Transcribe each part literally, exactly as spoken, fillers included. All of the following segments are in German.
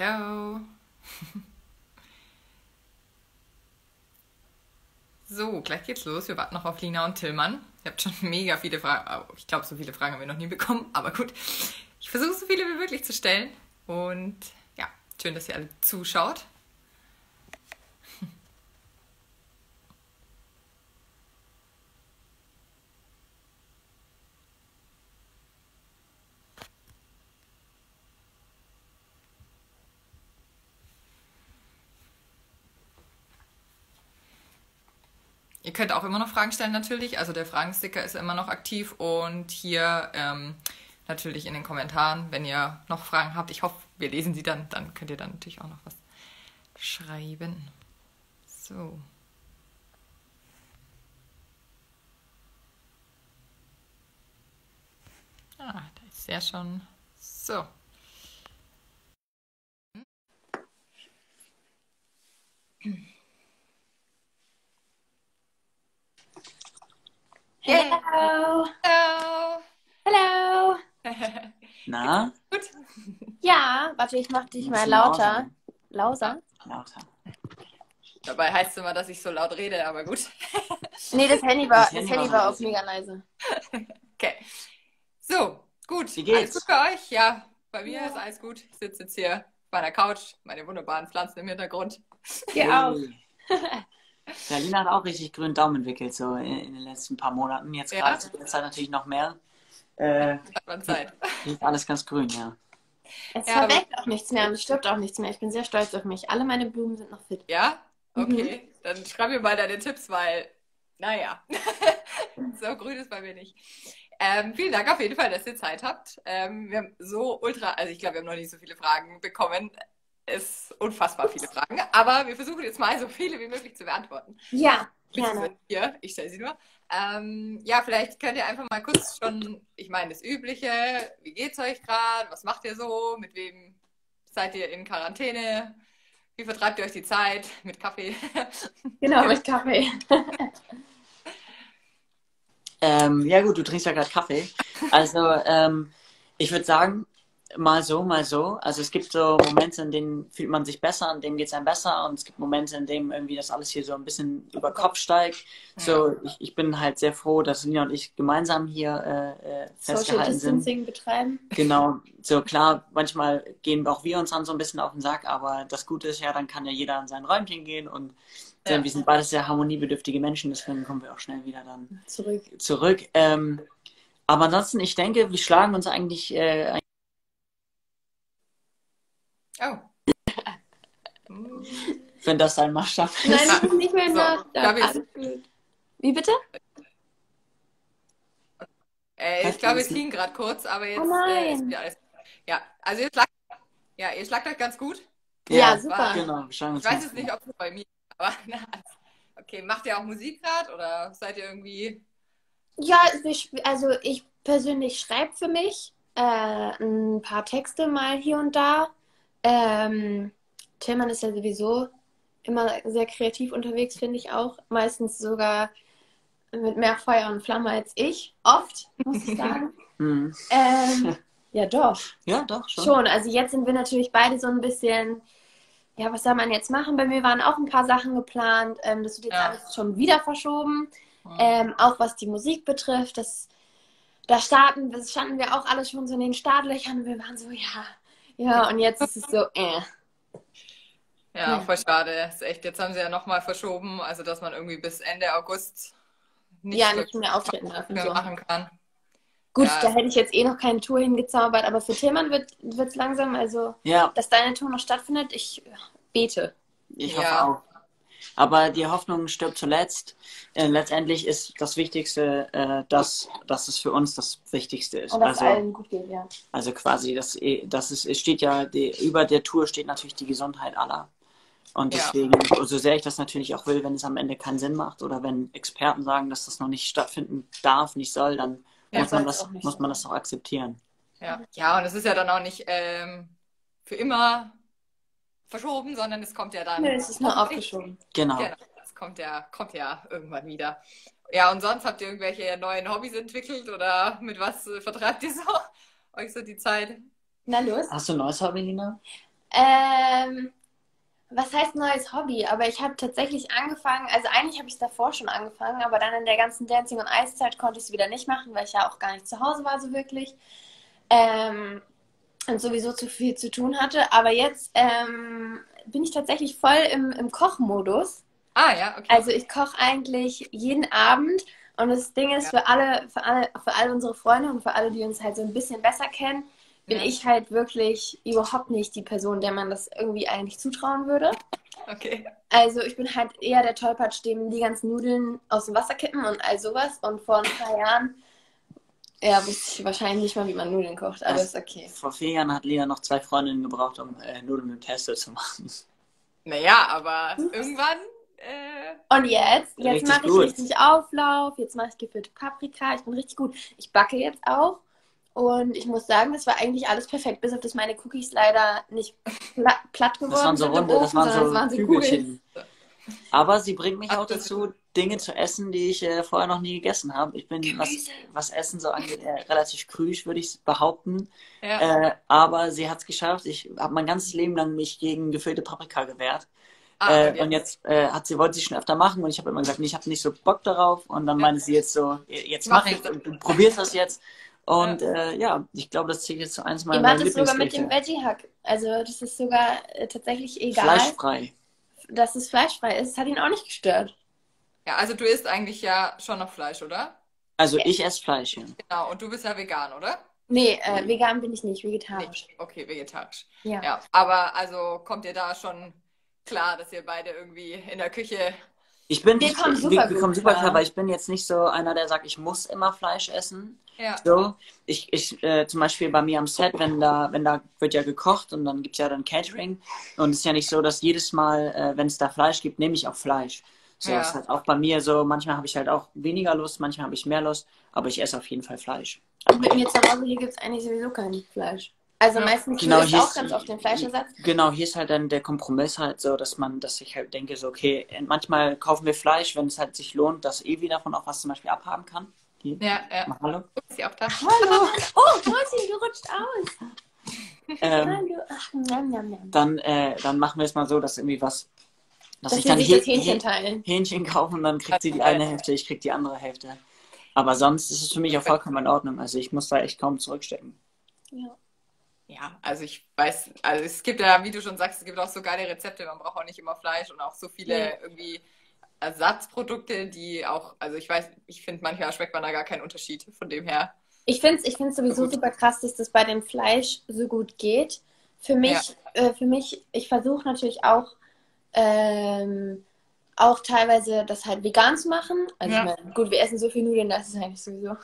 Ciao. So, gleich geht's los. Wir warten noch auf Lina und Tillmann. Ihr habt schon mega viele Fragen. Oh, ich glaube, so viele Fragen haben wir noch nie bekommen. Aber gut, ich versuche so viele wie möglich zu stellen. Und ja, schön, dass ihr alle zuschaut. Ihr könnt auch immer noch Fragen stellen natürlich, also der Fragensticker ist immer noch aktiv und hier ähm, natürlich in den Kommentaren, wenn ihr noch Fragen habt, ich hoffe, wir lesen sie dann, dann könnt ihr dann natürlich auch noch was schreiben. So. Ah, da ist ja schon so. Hello. Hello. Hello. Na? Gut. Ja, warte, ich mach dich Du mal musst lauter. Lauser? Lauter. Dabei heißt es immer, dass ich so laut rede, aber gut. Nee, das Handy war, Das das Handy Handy war war so auf leise. mega leise. Okay. So, gut. Wie geht's? Alles gut bei euch? Ja, bei mir ist alles gut. Ich sitze jetzt hier auf meiner Couch, meine wunderbaren Pflanzen im Hintergrund. Dir auch. Ja, Lina hat auch richtig grünen Daumen entwickelt, so in, in den letzten paar Monaten. Jetzt Ja. gerade zu der Zeit natürlich noch mehr. Äh, Hat man Zeit. ist alles ganz grün, ja. Es Ja, aber- verwelkt auch nichts mehr und es stirbt auch nichts mehr. Ich bin sehr stolz auf mich. Alle meine Blumen sind noch fit. Ja? Okay. Dann schreib mir mal deine Tipps, weil, naja, so grün ist bei mir nicht. Ähm, vielen Dank auf jeden Fall, dass ihr Zeit habt. Ähm, wir haben so ultra, also ich glaube, wir haben noch nicht so viele Fragen bekommen. Es sind unfassbar viele Fragen, aber wir versuchen jetzt mal so viele wie möglich zu beantworten. Ja, gerne. Beziehungsweise hier, ich stelle sie nur. Ähm, ja, vielleicht könnt ihr einfach mal kurz schon, ich meine, das Übliche, wie geht's euch gerade? Was macht ihr so? Mit wem seid ihr in Quarantäne? Wie vertreibt ihr euch die Zeit? Mit Kaffee? Genau, mit Kaffee. Ähm, ja gut, du trinkst ja gerade Kaffee. Also ähm, ich würde sagen, mal so, mal so. Also es gibt so Momente, in denen fühlt man sich besser, in denen geht es einem besser und es gibt Momente, in denen irgendwie das alles hier so ein bisschen über Kopf steigt. So, ich, ich bin halt sehr froh, dass Lina und ich gemeinsam hier äh, äh, Social festgehalten sind. Distancing betreiben. Genau, so klar, manchmal gehen auch wir uns dann so ein bisschen auf den Sack, aber das Gute ist ja, dann kann ja jeder in sein Räumchen gehen und Ja. wir sind beides sehr harmoniebedürftige Menschen, deswegen kommen wir auch schnell wieder dann Zurück. zurück. Ähm, aber ansonsten, ich denke, wir schlagen uns eigentlich, äh, Oh. wenn das dein Maßstab ist. Nein, ich bin nicht mehr So, da. glaub ich- Alles gut. Wie bitte? Äh, ich glaube, es hing gerade kurz, aber jetzt Oh äh, nein. ist wieder alles. Ja, also ihr schlagt, ja, ihr schlagt euch ganz gut. Ja, super. Genau, wir schlagen uns Ich weiß ganz jetzt nicht, ob es bei mir, aber na, okay, macht ihr auch Musik gerade oder seid ihr irgendwie? Ja, wir sp- also ich persönlich schreibe für mich äh, ein paar Texte mal hier und da. Ähm, Tillmann ist ja sowieso immer sehr kreativ unterwegs, finde ich auch. Meistens sogar mit mehr Feuer und Flamme als ich. Oft, muss ich sagen. Mhm. ähm, ja, doch. Ja, doch, schon. Schon. Also jetzt sind wir natürlich beide so ein bisschen, ja, was soll man jetzt machen? Bei mir waren auch ein paar Sachen geplant. Ähm, das wird jetzt Ja. alles schon wieder verschoben. Hm. Ähm, auch was die Musik betrifft, das, da starten, das standen wir auch alle schon so in den Startlöchern und wir waren so, ja, ja, und jetzt ist es so, äh. Ja, Ja. voll schade. Ist echt, jetzt haben sie ja nochmal verschoben, also dass man irgendwie bis Ende August nicht Ja, wirklich nicht mehr auftreten dürfen. So. machen kann. Gut, Ja. da hätte ich jetzt eh noch keine Tour hingezaubert, aber für Tillmann wird es langsam, also, Ja, dass deine Tour noch stattfindet, ich bete. ich Ja. hoffe auch. Aber die Hoffnung stirbt zuletzt. Äh, letztendlich ist das Wichtigste, äh, dass, dass es für uns das Wichtigste ist. Und dass es Also, allen gut geht, ja. also quasi, das, das ist, es steht ja, die, über der Tour steht natürlich die Gesundheit aller. Und Ja. deswegen, so sehr ich das natürlich auch will, wenn es am Ende keinen Sinn macht oder wenn Experten sagen, dass das noch nicht stattfinden darf, nicht soll, dann Ja, muss, man soll's das, auch nicht muss sein. man das auch akzeptieren. Ja. Ja, und es ist ja dann auch nicht ähm, für immer verschoben, sondern es kommt ja dann. Nö, es ist nur hoffentlich- aufgeschoben. Genau. Genau, es kommt ja, kommt ja irgendwann wieder. Ja, und sonst habt ihr irgendwelche neuen Hobbys entwickelt oder mit was äh, vertreibt ihr so euch so die Zeit? Na los. Hast du ein neues Hobby, Lina? Ähm, was heißt neues Hobby? Aber ich habe tatsächlich angefangen, also eigentlich habe ich es davor schon angefangen, aber dann in der ganzen Dancing- und Eiszeit konnte ich es wieder nicht machen, weil ich ja auch gar nicht zu Hause war so wirklich. Ähm, und sowieso zu viel zu tun hatte. Aber jetzt ähm, bin ich tatsächlich voll im, im Kochmodus. Ah, ja, okay. Also ich koche eigentlich jeden Abend und das Ding ist, Ja. für alle, für alle, für alle unsere Freunde und für alle, die uns halt so ein bisschen besser kennen, bin Ja. ich halt wirklich überhaupt nicht die Person, der man das irgendwie eigentlich zutrauen würde. Okay. Also ich bin halt eher der Tollpatsch, dem die ganzen Nudeln aus dem Wasser kippen und all sowas. Und vor ein paar Jahren, ja, wusste ich wahrscheinlich nicht mal, wie man Nudeln kocht, aber Also, ist okay. vor vier Jahren hat Lina noch zwei Freundinnen gebraucht, um äh, Nudeln mit Pesto zu machen. Naja, aber irgendwann. Äh, Und jetzt, jetzt Richtig mache ich gut. richtig Auflauf, jetzt mache ich gefüllte Paprika, ich bin richtig gut. Ich backe jetzt auch und ich muss sagen, das war eigentlich alles perfekt, bis auf das meine Cookies leider nicht pla platt geworden Das waren so sind im runde, das Ofen, waren sondern so das waren so Kugeln. Kügelchen. Aber sie bringt mich Ach, auch das ist dazu, Dinge zu essen, die ich äh, vorher noch nie gegessen habe. Ich bin, was, Gemüse. was Essen so angeht, äh, relativ krüsch, würde ich behaupten. ja. Äh, aber sie hat es geschafft. Ich habe mein ganzes Leben lang mich gegen gefüllte Paprika gewehrt. Ah, Äh, und und jetzt. jetzt äh, hat sie, wollte sie schon öfter machen und ich habe immer gesagt, nee, ich habe nicht so Bock darauf. Und dann Ja. meinte sie jetzt so, jetzt Mach's mache ich jetzt. und du probierst das jetzt. Ja. Und äh, ja, ich glaube, das zählt jetzt zu eins Ihr meiner macht neuen es sogar mit dem Lieblingsgerichte. Veggie-Hack. Also das ist sogar äh, tatsächlich egal, Fleischfrei. dass es fleischfrei ist. Es hat ihn auch nicht gestört. Ja, also du isst eigentlich ja schon noch Fleisch, oder? Also Ja. ich esse Fleisch, ja. Genau, und du bist ja vegan, oder? Nee, äh, vegan bin ich nicht, Nee, vegetarisch. okay, vegetarisch. Ja. Ja, aber also kommt ihr da schon klar, dass ihr beide irgendwie in der Küche. Ich bin, Wir ich, kommen wir, super wir gut kommen super klar, klar. weil ich bin jetzt nicht so einer, der sagt, ich muss immer Fleisch essen. Ja, So, ich, ich äh, zum Beispiel bei mir am Set, wenn da, wenn da wird ja gekocht und dann gibt es ja dann Catering. Und es ist ja nicht so, dass jedes Mal, äh, wenn es da Fleisch gibt, nehme ich auch Fleisch. So, es ist ja. halt auch bei mir so, manchmal habe ich halt auch weniger Lust, manchmal habe ich mehr Lust, aber ich esse auf jeden Fall Fleisch. Und mit mir zu Hause hier gibt es eigentlich sowieso kein Fleisch. Also Ja. meistens, du Genau, isst hier auch ist, ganz oft den Fleischersatz. genau, hier ist halt dann der Kompromiss halt so, dass man, dass ich halt denke, so, okay, manchmal kaufen wir Fleisch, wenn es halt sich lohnt, dass Evi davon auch was zum Beispiel abhaben kann. Hier, Ja, ja. mach hallo. Ist sie auch da? Hallo! Oh, Mäuschen, du rutscht aus. Ähm, Hallo. Ach, njam, njam, njam. dann, äh, dann machen wir es mal so, dass irgendwie was, dass Dass ich wir dann sich Häh das Hähnchen Häh teilen. Hähnchen kaufe und dann kriegt sie die eine Hälfte, ich krieg die andere Hälfte. Aber sonst ist es für mich auch vollkommen in Ordnung. Also ich muss da echt kaum zurückstecken. Ja. Ja, also ich weiß, also es gibt ja, wie du schon sagst, es gibt auch so geile Rezepte, man braucht auch nicht immer Fleisch und auch so viele Nee. irgendwie Ersatzprodukte, die auch, also ich weiß, ich finde, manchmal schmeckt man da gar keinen Unterschied, von dem her. Ich finde es ich find's sowieso Gut. super krass, dass das bei dem Fleisch so gut geht. Für mich, äh, für mich, ich versuche natürlich auch, ähm, auch teilweise das halt vegan zu machen. Also Ja. ich meine, gut, wir essen so viel Nudeln, das ist eigentlich sowieso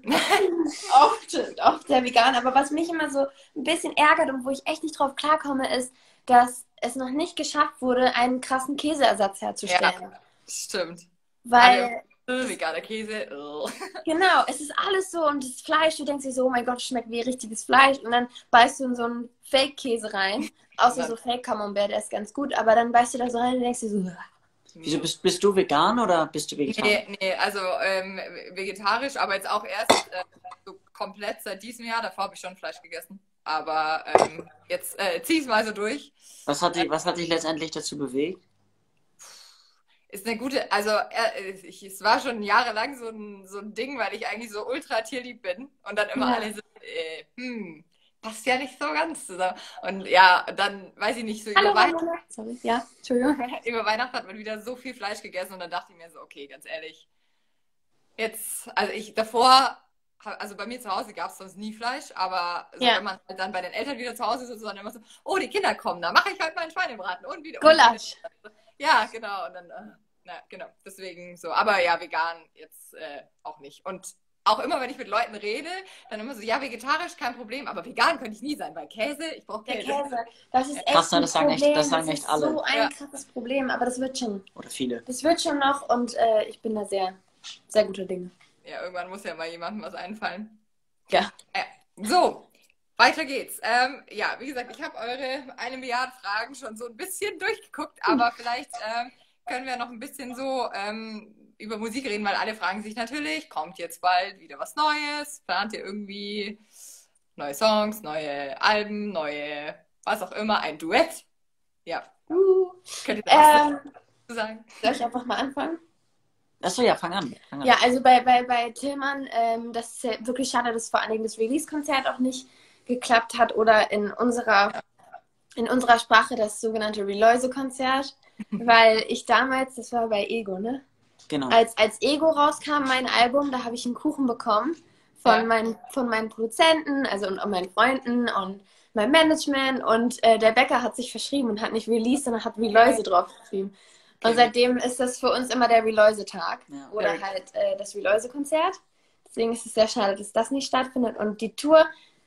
oft, oft sehr vegan. Aber was mich immer so ein bisschen ärgert und wo ich echt nicht drauf klarkomme, ist, dass es noch nicht geschafft wurde, einen krassen Käseersatz herzustellen. Stimmt. Weil, Äh, veganer Käse. äh. genau, es ist alles so und das Fleisch, du denkst dir so, oh mein Gott, es schmeckt wie richtiges Fleisch und dann beißt du in so einen Fake-Käse rein. Außer Ja. so Fake-Camembert, der ist ganz gut, aber dann beißt du da so rein und denkst dir so, Wieso bist, bist du vegan oder bist du Vegetarier? Nee, nee, also ähm, vegetarisch, aber jetzt auch erst äh, so komplett seit diesem Jahr. Davor habe ich schon Fleisch gegessen. Aber ähm, jetzt äh, zieh ich es mal so durch. Was hat dich, was hat dich letztendlich dazu bewegt? Ist eine gute, also äh, ich, es war schon jahrelang so ein, so ein Ding, weil ich eigentlich so ultra tierlieb bin. Und dann immer Ja. alle so, äh, hm, passt ja nicht so ganz zusammen. Und ja, dann weiß ich nicht, so hallo über Weihnachten, Ramona. Sorry, ja, Entschuldigung. über Weihnachten hat man wieder so viel Fleisch gegessen und dann dachte ich mir so, okay, ganz ehrlich, jetzt, also ich davor, also bei mir zu Hause gab es sonst nie Fleisch, aber so, Ja. wenn man halt dann bei den Eltern wieder zu Hause ist, ist es dann immer so, oh, die Kinder kommen, da mache ich heute mal einen Schweinebraten und wieder. und Gulasch. wieder. Ja, genau. Und dann, äh, na, genau, deswegen so. Aber ja, vegan jetzt äh, auch nicht. Und auch immer, wenn ich mit Leuten rede, dann immer so, ja, vegetarisch, kein Problem, aber vegan könnte ich nie sein, weil Käse, ich brauche Der Käse. Käse, das ist echt Krass, ne, ein das sagen echt- Problem. das sagen das echt ist alle. so ein Ja. krasses Problem, aber das wird schon. Oder viele? Das wird schon noch und äh, ich bin da sehr, sehr guter Dinge. Ja, irgendwann muss ja mal jemandem was einfallen. Ja. Äh, so, weiter geht's. Ähm, ja, wie gesagt, ich habe eure eine Milliarde Fragen schon so ein bisschen durchgeguckt, aber vielleicht ähm, können wir noch ein bisschen so ähm, über Musik reden, weil alle fragen sich natürlich, kommt jetzt bald wieder was Neues? Plant ihr irgendwie neue Songs, neue Alben, neue was auch immer, ein Duett. Ja. Uh, Könnt ihr da was ähm, dazu sagen? soll ich einfach mal anfangen? Achso, ja, fang an. Fang an. Ja, also bei, bei, bei Tillmann, ähm, das ist ja wirklich schade, dass vor allen Dingen das Release-Konzert auch nicht geklappt hat oder in unserer, in unserer Sprache das sogenannte Reläuse-Konzert, weil ich damals, das war bei Ego, ne? Genau. Als, als Ego rauskam, mein Album, da habe ich einen Kuchen bekommen von, Ja. meinen, von meinen Produzenten, also und, und meinen Freunden und meinem Management und äh, der Bäcker hat sich verschrieben und hat nicht released, sondern hat Reläuse draufgeschrieben. Und Okay. seitdem ist das für uns immer der Reläuse-Tag Ja. oder halt äh, das Reläuse-Konzert. Deswegen ist es sehr schade, dass das nicht stattfindet. Und die Tour,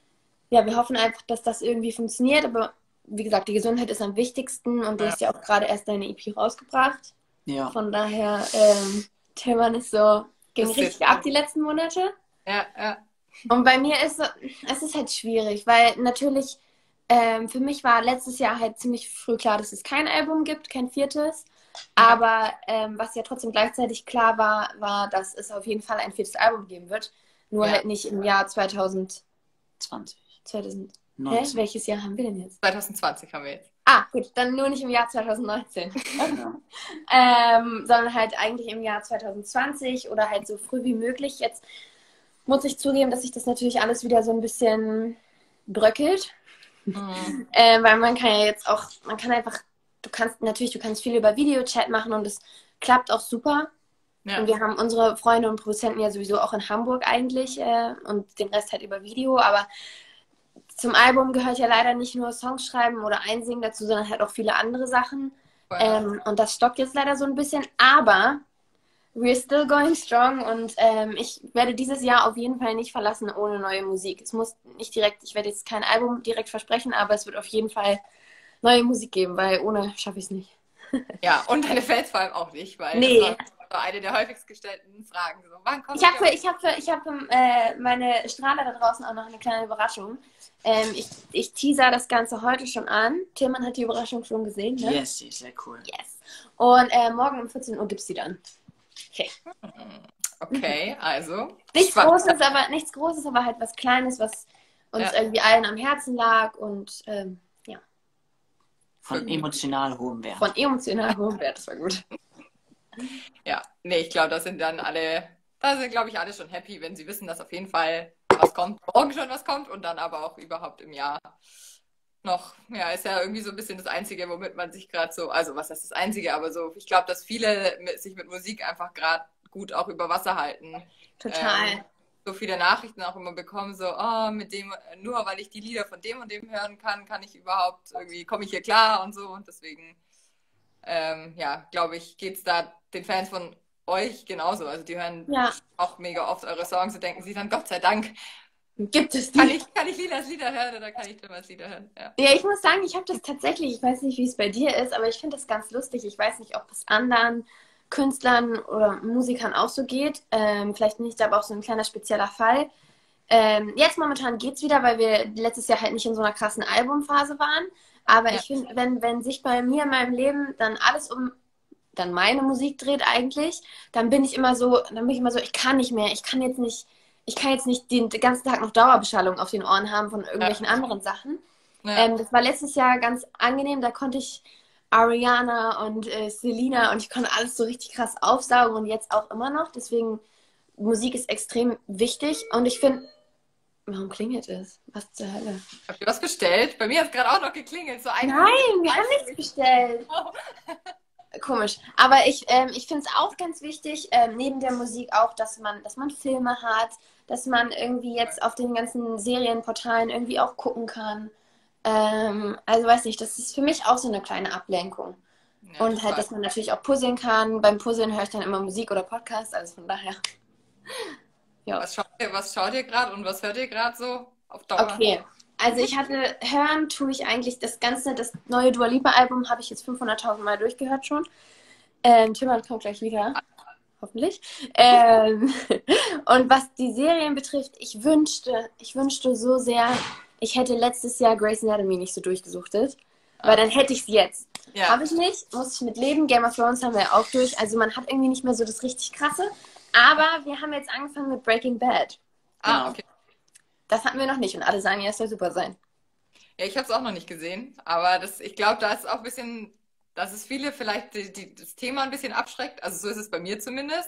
ja, wir hoffen einfach, dass das irgendwie funktioniert. Aber wie gesagt, die Gesundheit ist am wichtigsten und du Ja. hast ja auch gerade erst deine E P rausgebracht. Ja. Von daher, ähm, Tillmann ist so, ging Das richtig ist- ab die letzten Monate. Ja, ja. Und bei mir ist so, es ist halt schwierig, weil natürlich, ähm, für mich war letztes Jahr halt ziemlich früh klar, dass es kein Album gibt, kein viertes. Aber ähm, was ja trotzdem gleichzeitig klar war, war, dass es auf jeden Fall ein viertes Album geben wird. Nur Ja. halt nicht im Jahr zweitausend. zwanzig. zweitausend Hä? neunzehn. Welches Jahr haben wir denn jetzt? zwanzig zwanzig haben wir jetzt. Ah, gut, dann nur nicht im Jahr zweitausendneunzehn. Ja. ähm, sondern halt eigentlich im Jahr zweitausendzwanzig oder halt so früh wie möglich. Jetzt muss ich zugeben, dass sich das natürlich alles wieder so ein bisschen bröckelt. Mhm. Äh, weil man kann ja jetzt auch, man kann einfach, du kannst natürlich, du kannst viel über Videochat machen und es klappt auch super. Ja. Und wir haben unsere Freunde und Produzenten ja sowieso auch in Hamburg eigentlich äh, und den Rest halt über Video. Aber zum Album gehört ja leider nicht nur Songs schreiben oder einsingen dazu, sondern halt auch viele andere Sachen. Ähm, und das stockt jetzt leider so ein bisschen. Aber we're still going strong und ähm, ich werde dieses Jahr auf jeden Fall nicht verlassen ohne neue Musik. Es muss nicht direkt, ich werde jetzt kein Album direkt versprechen, aber es wird auf jeden Fall neue Musik geben, weil ohne schaffe ich es nicht. Ja, und deine Fans vor allem auch nicht, weil Nee. das war so eine der häufigst gestellten Fragen. So, wann kommt Ich habe für, ihr? ich hab für, ich hab für äh, meine Strahler da draußen auch noch eine kleine Überraschung. Ähm, ich, ich teaser das Ganze heute schon an. Tillmann hat die Überraschung schon gesehen, ne? Yes, yes, sehr cool. Yes. Und äh, morgen um vierzehn Uhr gibt's die dann. Okay. Okay, also. Nichts spannend. Großes, aber nichts Großes, aber halt was Kleines, was uns Ja. irgendwie allen am Herzen lag und ähm, ja, Von emotional hohem Wert. von emotional hohem Wert. Das war gut. Ja, nee, ich glaube, da sind dann alle, da sind, glaube ich, alle schon happy, wenn sie wissen, dass auf jeden Fall was kommt, morgen schon was kommt und dann aber auch überhaupt im Jahr noch, ja, ist ja irgendwie so ein bisschen das Einzige, womit man sich gerade so, also was heißt das Einzige, aber so, ich glaube, dass viele mit, sich mit Musik einfach gerade gut auch über Wasser halten. Total. Ähm, so viele Nachrichten auch immer bekommen, so, oh, mit dem, nur weil ich die Lieder von dem und dem hören kann, kann ich überhaupt irgendwie, komme ich hier klar und so und deswegen, ähm, ja, glaube ich, geht es da den Fans von euch genauso. Also die hören Ja. auch mega oft eure Songs und denken sich dann, Gott sei Dank, Gibt es die? kann ich, kann ich Lilas Lieder hören oder kann ich Timmers Lieder hören? Ja. Ja, ich muss sagen, ich habe das tatsächlich, ich weiß nicht, wie es bei dir ist, aber ich finde das ganz lustig. Ich weiß nicht, ob es anderen Künstlern oder Musikern auch so geht. Ähm, vielleicht nicht, aber auch so ein kleiner spezieller Fall. Ähm, jetzt momentan geht's wieder, weil wir letztes Jahr halt nicht in so einer krassen Albumphase waren. Aber Ja. ich finde, wenn, wenn sich bei mir in meinem Leben dann alles um dann meine Musik dreht eigentlich, dann bin ich immer so, dann bin ich immer so, ich kann nicht mehr, ich kann jetzt nicht, ich kann jetzt nicht den ganzen Tag noch Dauerbeschallung auf den Ohren haben von irgendwelchen Ja. anderen Sachen. Ja. Ähm, das war letztes Jahr ganz angenehm, da konnte ich Ariana und äh, Selena und ich konnte alles so richtig krass aufsaugen und jetzt auch immer noch. Deswegen, Musik ist extrem wichtig und ich finde, warum klingelt es? Was zur Hölle? Habt ihr was bestellt? Bei mir hat es gerade auch noch geklingelt. So ein Nein, wir haben nichts bestellt. Komisch. Aber ich, ähm, ich finde es auch ganz wichtig, ähm, neben der Musik auch, dass man, dass man Filme hat, dass man irgendwie jetzt auf den ganzen Serienportalen irgendwie auch gucken kann. Ähm, also weiß nicht, das ist für mich auch so eine kleine Ablenkung. Ja, Und halt, total. dass man natürlich auch puzzeln kann. Beim Puzzeln höre ich dann immer Musik oder Podcast, also von daher. Ja. Was schaut ihr, was schaut ihr gerade und was hört ihr gerade so auf Dauer? Okay, also ich hatte, hören tue ich eigentlich das ganze, das neue Dua Lipa Album habe ich jetzt fünfhunderttausend Mal durchgehört schon. Ähm, Tillmann kommt gleich wieder, hoffentlich. Ähm, und was die Serien betrifft, ich wünschte, ich wünschte so sehr, ich hätte letztes Jahr Grey's Anatomy nicht so durchgesuchtet, weil dann hätte ich es jetzt. Ja. Habe ich nicht, muss ich mit leben. Game of Thrones haben wir ja auch durch, also man hat irgendwie nicht mehr so das richtig Krasse. Aber wir haben jetzt angefangen mit Breaking Bad. Ah, okay. Das hatten wir noch nicht und alle sagen, ja, es soll super sein. Ja, ich habe es auch noch nicht gesehen, aber das, ich glaube, da ist auch ein bisschen, dass es viele vielleicht die, die, das Thema ein bisschen abschreckt. Also so ist es bei mir zumindest.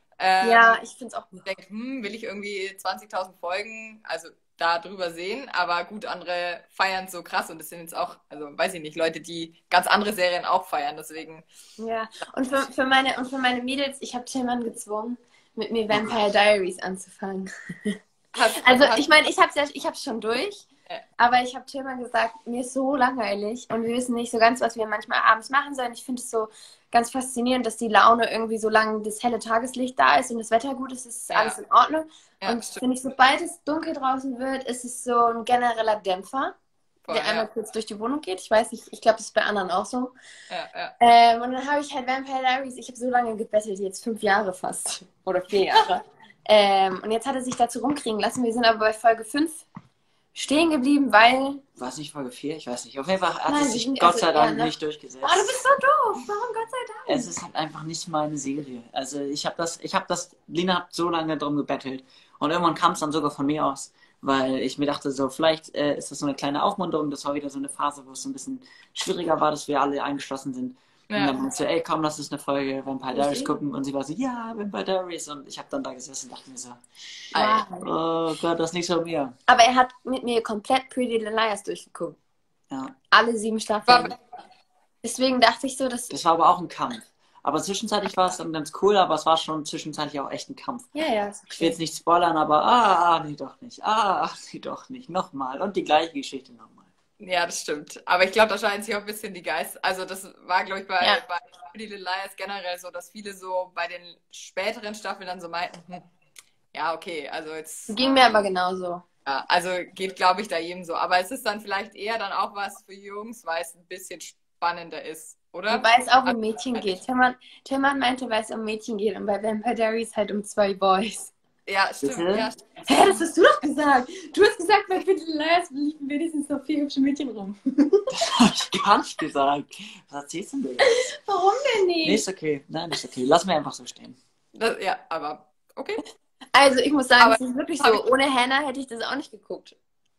Ja, Ähm, ich finde es auch. ich denke, hm, will ich irgendwie zwanzigtausend Folgen, also da drüber sehen, aber gut, andere feiern es so krass und es sind jetzt auch, also weiß ich nicht, Leute, die ganz andere Serien auch feiern, deswegen. Ja, und für, für meine, und für meine Mädels, ich habe Tillmann gezwungen, mit mir Vampire Diaries anzufangen. Hast, Also hast, ich meine, ich habe es ja, ich hab's schon durch, äh, aber ich habe Tillmann gesagt, mir ist so langweilig und wir wissen nicht so ganz, was wir manchmal abends machen sollen. Ich finde es so ganz faszinierend, dass die Laune irgendwie, solange das helle Tageslicht da ist und das Wetter gut ist, ist alles ja, in Ordnung. ja, Und stimmt, finde ich, sobald es dunkel draußen wird, ist es so ein genereller Dämpfer, voll, der einmal ja, kurz durch die Wohnung geht. Ich weiß nicht, ich glaube, das ist bei anderen auch so. ja, ja. Ähm, und dann habe ich halt Vampire Diaries, ich habe so lange gebettelt, jetzt fünf Jahre fast. Oder vier Jahre. ähm, und jetzt hat er sich dazu rumkriegen lassen. Wir sind aber bei Folge fünf stehen geblieben, weil. War es nicht Folge vier? Ich weiß nicht. Auf jeden Fall hat Nein, es wir sich sind Gott also sei eher Dank nach- nicht durchgesetzt. Oh, du bist so doof. Warum Gott sei Dank? Es ist halt einfach nicht meine Serie. Also ich habe das, ich habe das, Lina hat so lange drum gebettelt und irgendwann kam es dann sogar von mir aus, weil ich mir dachte so, vielleicht äh, ist das so eine kleine Aufmunterung. Das war wieder so eine Phase, wo es so ein bisschen schwieriger war, dass wir alle eingeschlossen sind. Und Ja. dann meinte sie, ey, komm, lass uns eine Folge Vampire Diaries Verstehe. gucken. Und sie war so, ja, Vampire Diaries. Und ich habe dann da gesessen und dachte mir so, Ei. Wow. oh Gott, das ist nicht so mir. Aber er hat mit mir komplett Pretty Little Liars durchgeguckt. Ja. Alle sieben Staffeln. Deswegen dachte ich so, dass. Das war aber auch ein Kampf. Aber zwischenzeitlich war es dann ganz cool, aber es war schon zwischenzeitlich auch echt ein Kampf. Ja, ja, ist Ich will okay. jetzt nicht spoilern, aber ah, ah, nee, doch nicht. Ah, ach, nee, doch nicht. Nochmal. Und die gleiche Geschichte nochmal. Ja, das stimmt. Aber ich glaube, da scheiden sich auch ein bisschen die Geister. Also das war, glaube ich, bei, Ja. bei Pretty Little Liars generell so, dass viele so bei den späteren Staffeln dann so meinten, hm, ja, okay, also jetzt, Ging mir aber genauso. ja, also geht, glaube ich, da jedem so. Aber es ist dann vielleicht eher dann auch was für Jungs, weil es ein bisschen spannender ist, oder? Und weil es auch Also, um Mädchen geht. Tillmann, Tillmann meinte, weil es um Mädchen geht und bei Vampire Diaries halt um zwei Boys. ja, stimmt. Bitte? Ja, Hä, das hast du doch gesagt. Du hast gesagt, bei Pretty Little Liars liefen wenigstens noch vier hübsche Mädchen rum. Das habe ich gar nicht gesagt. Was erzählst du denn? Warum denn Nee, nicht? ist okay. Nein, ist okay. Lass mir einfach so stehen. das, ja, aber okay. Also ich muss sagen, Aber es ist wirklich hab so. Ohne Hannah hätte ich das auch nicht geguckt.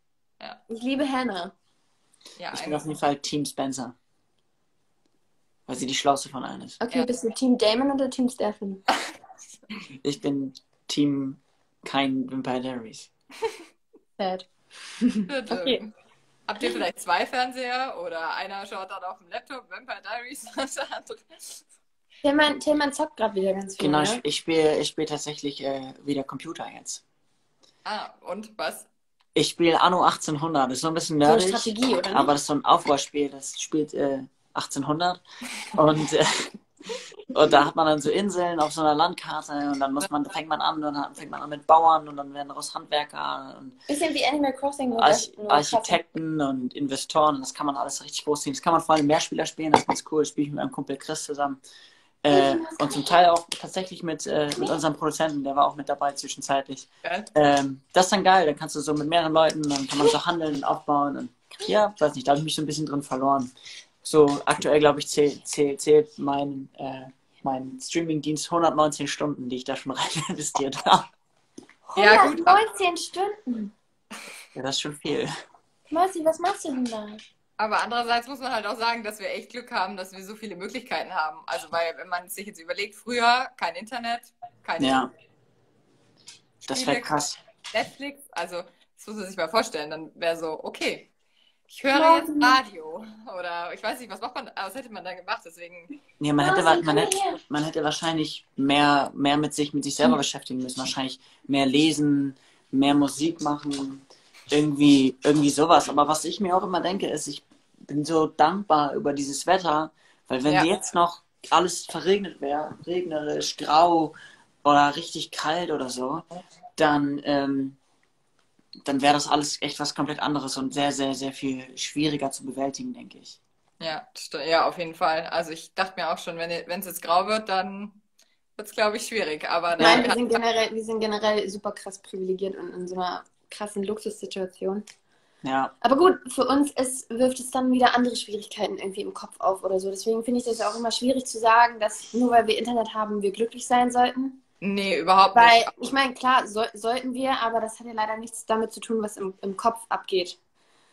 Ja. Ich liebe Hannah. Ja, Ich bin auf eigentlich. jeden Fall Team Spencer. Weil sie die Schlauste von allen ist. Okay, Ja. bist du Team Damon oder Team Stefan? Ich bin Team kein Vampire Diaries. Sad. Gut, Okay. ähm, Habt ihr vielleicht zwei Fernseher oder einer schaut dann auf dem Laptop Vampire Diaries und der andere. Tillmann, Tillmann zockt gerade wieder ganz viel, Genau, ne? ich, ich spiele ich spiel tatsächlich äh, wieder Computer jetzt. Ah, und was? Ich spiele Anno achtzehnhundert. Das ist so ein bisschen So eine nerdig. Strategie, oder nicht? Aber das ist so ein Aufbauspiel, das spielt äh, achtzehnhundert. Und, äh, und da hat man dann so Inseln auf so einer Landkarte und dann muss man, fängt man an, und dann fängt man an mit Bauern und dann werden daraus Handwerker und Bisschen wie Animal Crossing, nur, Arch nur Architekten und Investoren. Und das kann man alles richtig groß ziehen. Das kann man vor allem Mehrspieler spielen, das ist ganz cool. Das spiele ich mit meinem Kumpel Chris zusammen. Äh, und zum Teil auch tatsächlich mit, äh, mit unserem Produzenten, der war auch mit dabei zwischenzeitlich. Geil. Ähm, das ist dann geil, dann kannst du so mit mehreren Leuten, dann kann man so handeln und aufbauen. Und, ja, weiß nicht, da habe ich mich so ein bisschen drin verloren. So aktuell, glaube ich, zählt, zählt, zählt mein, äh, mein Streaming-Dienst hundertneunzehn Stunden, die ich da schon rein investiert habe. Ja, gut. hundertneunzehn Stunden. Ja, das ist schon viel. Marci, was machst du denn da? Aber andererseits muss man halt auch sagen, dass wir echt Glück haben, dass wir so viele Möglichkeiten haben. Also, weil, wenn man sich jetzt überlegt, früher kein Internet, keine Ja, das Spiele, wäre krass. Netflix, also das muss man sich mal vorstellen, dann wäre so, okay, ich höre Ja. jetzt Radio oder ich weiß nicht, was macht man, was hätte man da gemacht, deswegen, Ja, man hätte, Marci, wa- man, komm hätte, her. man hätte wahrscheinlich mehr, mehr mit sich, mit sich selber beschäftigen müssen. Wahrscheinlich mehr lesen, mehr Musik machen, irgendwie, irgendwie sowas. Aber was ich mir auch immer denke, ist, ich bin so dankbar über dieses Wetter, weil wenn Ja. jetzt noch alles verregnet wäre, regnerisch, grau oder richtig kalt oder so, dann, ähm, dann wäre das alles echt was komplett anderes und sehr, sehr, sehr viel schwieriger zu bewältigen, denke ich. ja, st- ja, auf jeden Fall. Also ich dachte mir auch schon, wenn wenn es jetzt grau wird, dann wird es, glaube ich, schwierig. Aber Nein, nein, wir sind generell, wir sind generell super krass privilegiert und in so einer krassen Luxussituation. Ja, Aber gut, für uns ist, wirft es dann wieder andere Schwierigkeiten irgendwie im Kopf auf oder so. Deswegen finde ich das auch immer schwierig zu sagen, dass nur weil wir Internet haben, wir glücklich sein sollten. nee, überhaupt Weil, nicht. ich meine, klar, so, sollten wir, aber das hat ja leider nichts damit zu tun, was im, im Kopf abgeht.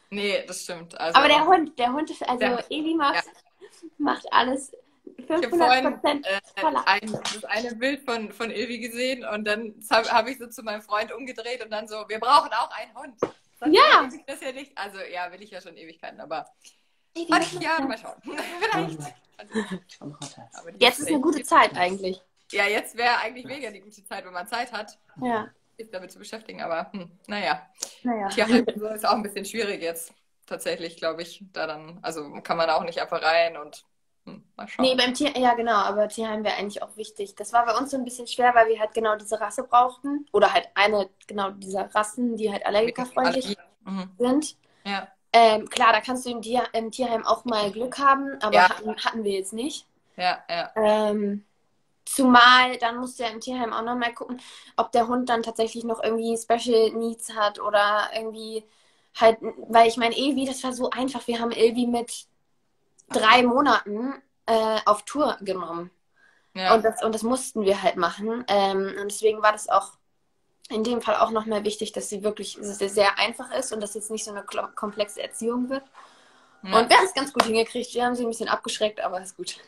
Nee, das stimmt. Also, Aber der Hund, der Hund, also der, Evi ja. macht, macht alles Ich habe fünfhundert vorhin Prozent äh, voller. ein, das eine Bild von, von Ilvi gesehen und dann habe hab ich so zu meinem Freund umgedreht und dann so, wir brauchen auch einen Hund. Sonst Ja. will ich das ja nicht. Also ja, will ich ja schon Ewigkeiten, aber Evi manche macht Jahre das. mal schauen. Vielleicht. Also, aber die Jetzt ist eine gute Zeit eigentlich. Ja, jetzt wäre eigentlich mega die gute Zeit, wenn man Zeit hat, Ja. sich damit zu beschäftigen. Aber hm, naja, Naja. Tierheim so ist auch ein bisschen schwierig jetzt. Tatsächlich, glaube ich, da dann, also kann man auch nicht einfach rein und hm, mal schauen. Nee, beim Tier, ja genau, aber Tierheim wäre eigentlich auch wichtig. Das war bei uns so ein bisschen schwer, weil wir halt genau diese Rasse brauchten. Oder halt eine, genau dieser Rassen, die halt allergikerfreundlich Mhm. sind. Ja. Ähm, klar, da kannst du im, Tier, im Tierheim auch mal Glück haben, aber Ja. hatten, hatten wir jetzt nicht. Ja, ja. Ähm, zumal, dann musst du ja im Tierheim auch nochmal gucken, ob der Hund dann tatsächlich noch irgendwie Special Needs hat oder irgendwie halt, weil ich meine, Ilvi, das war so einfach. Wir haben Ilvi mit drei Monaten äh, auf Tour genommen. Ja. Und, das, und das mussten wir halt machen. Ähm, und deswegen war das auch in dem Fall auch nochmal wichtig, dass sie wirklich sehr, sehr einfach ist und dass jetzt nicht so eine komplexe Erziehung wird. Ja. Und wir haben es ganz gut hingekriegt. Wir haben sie ein bisschen abgeschreckt, aber ist gut.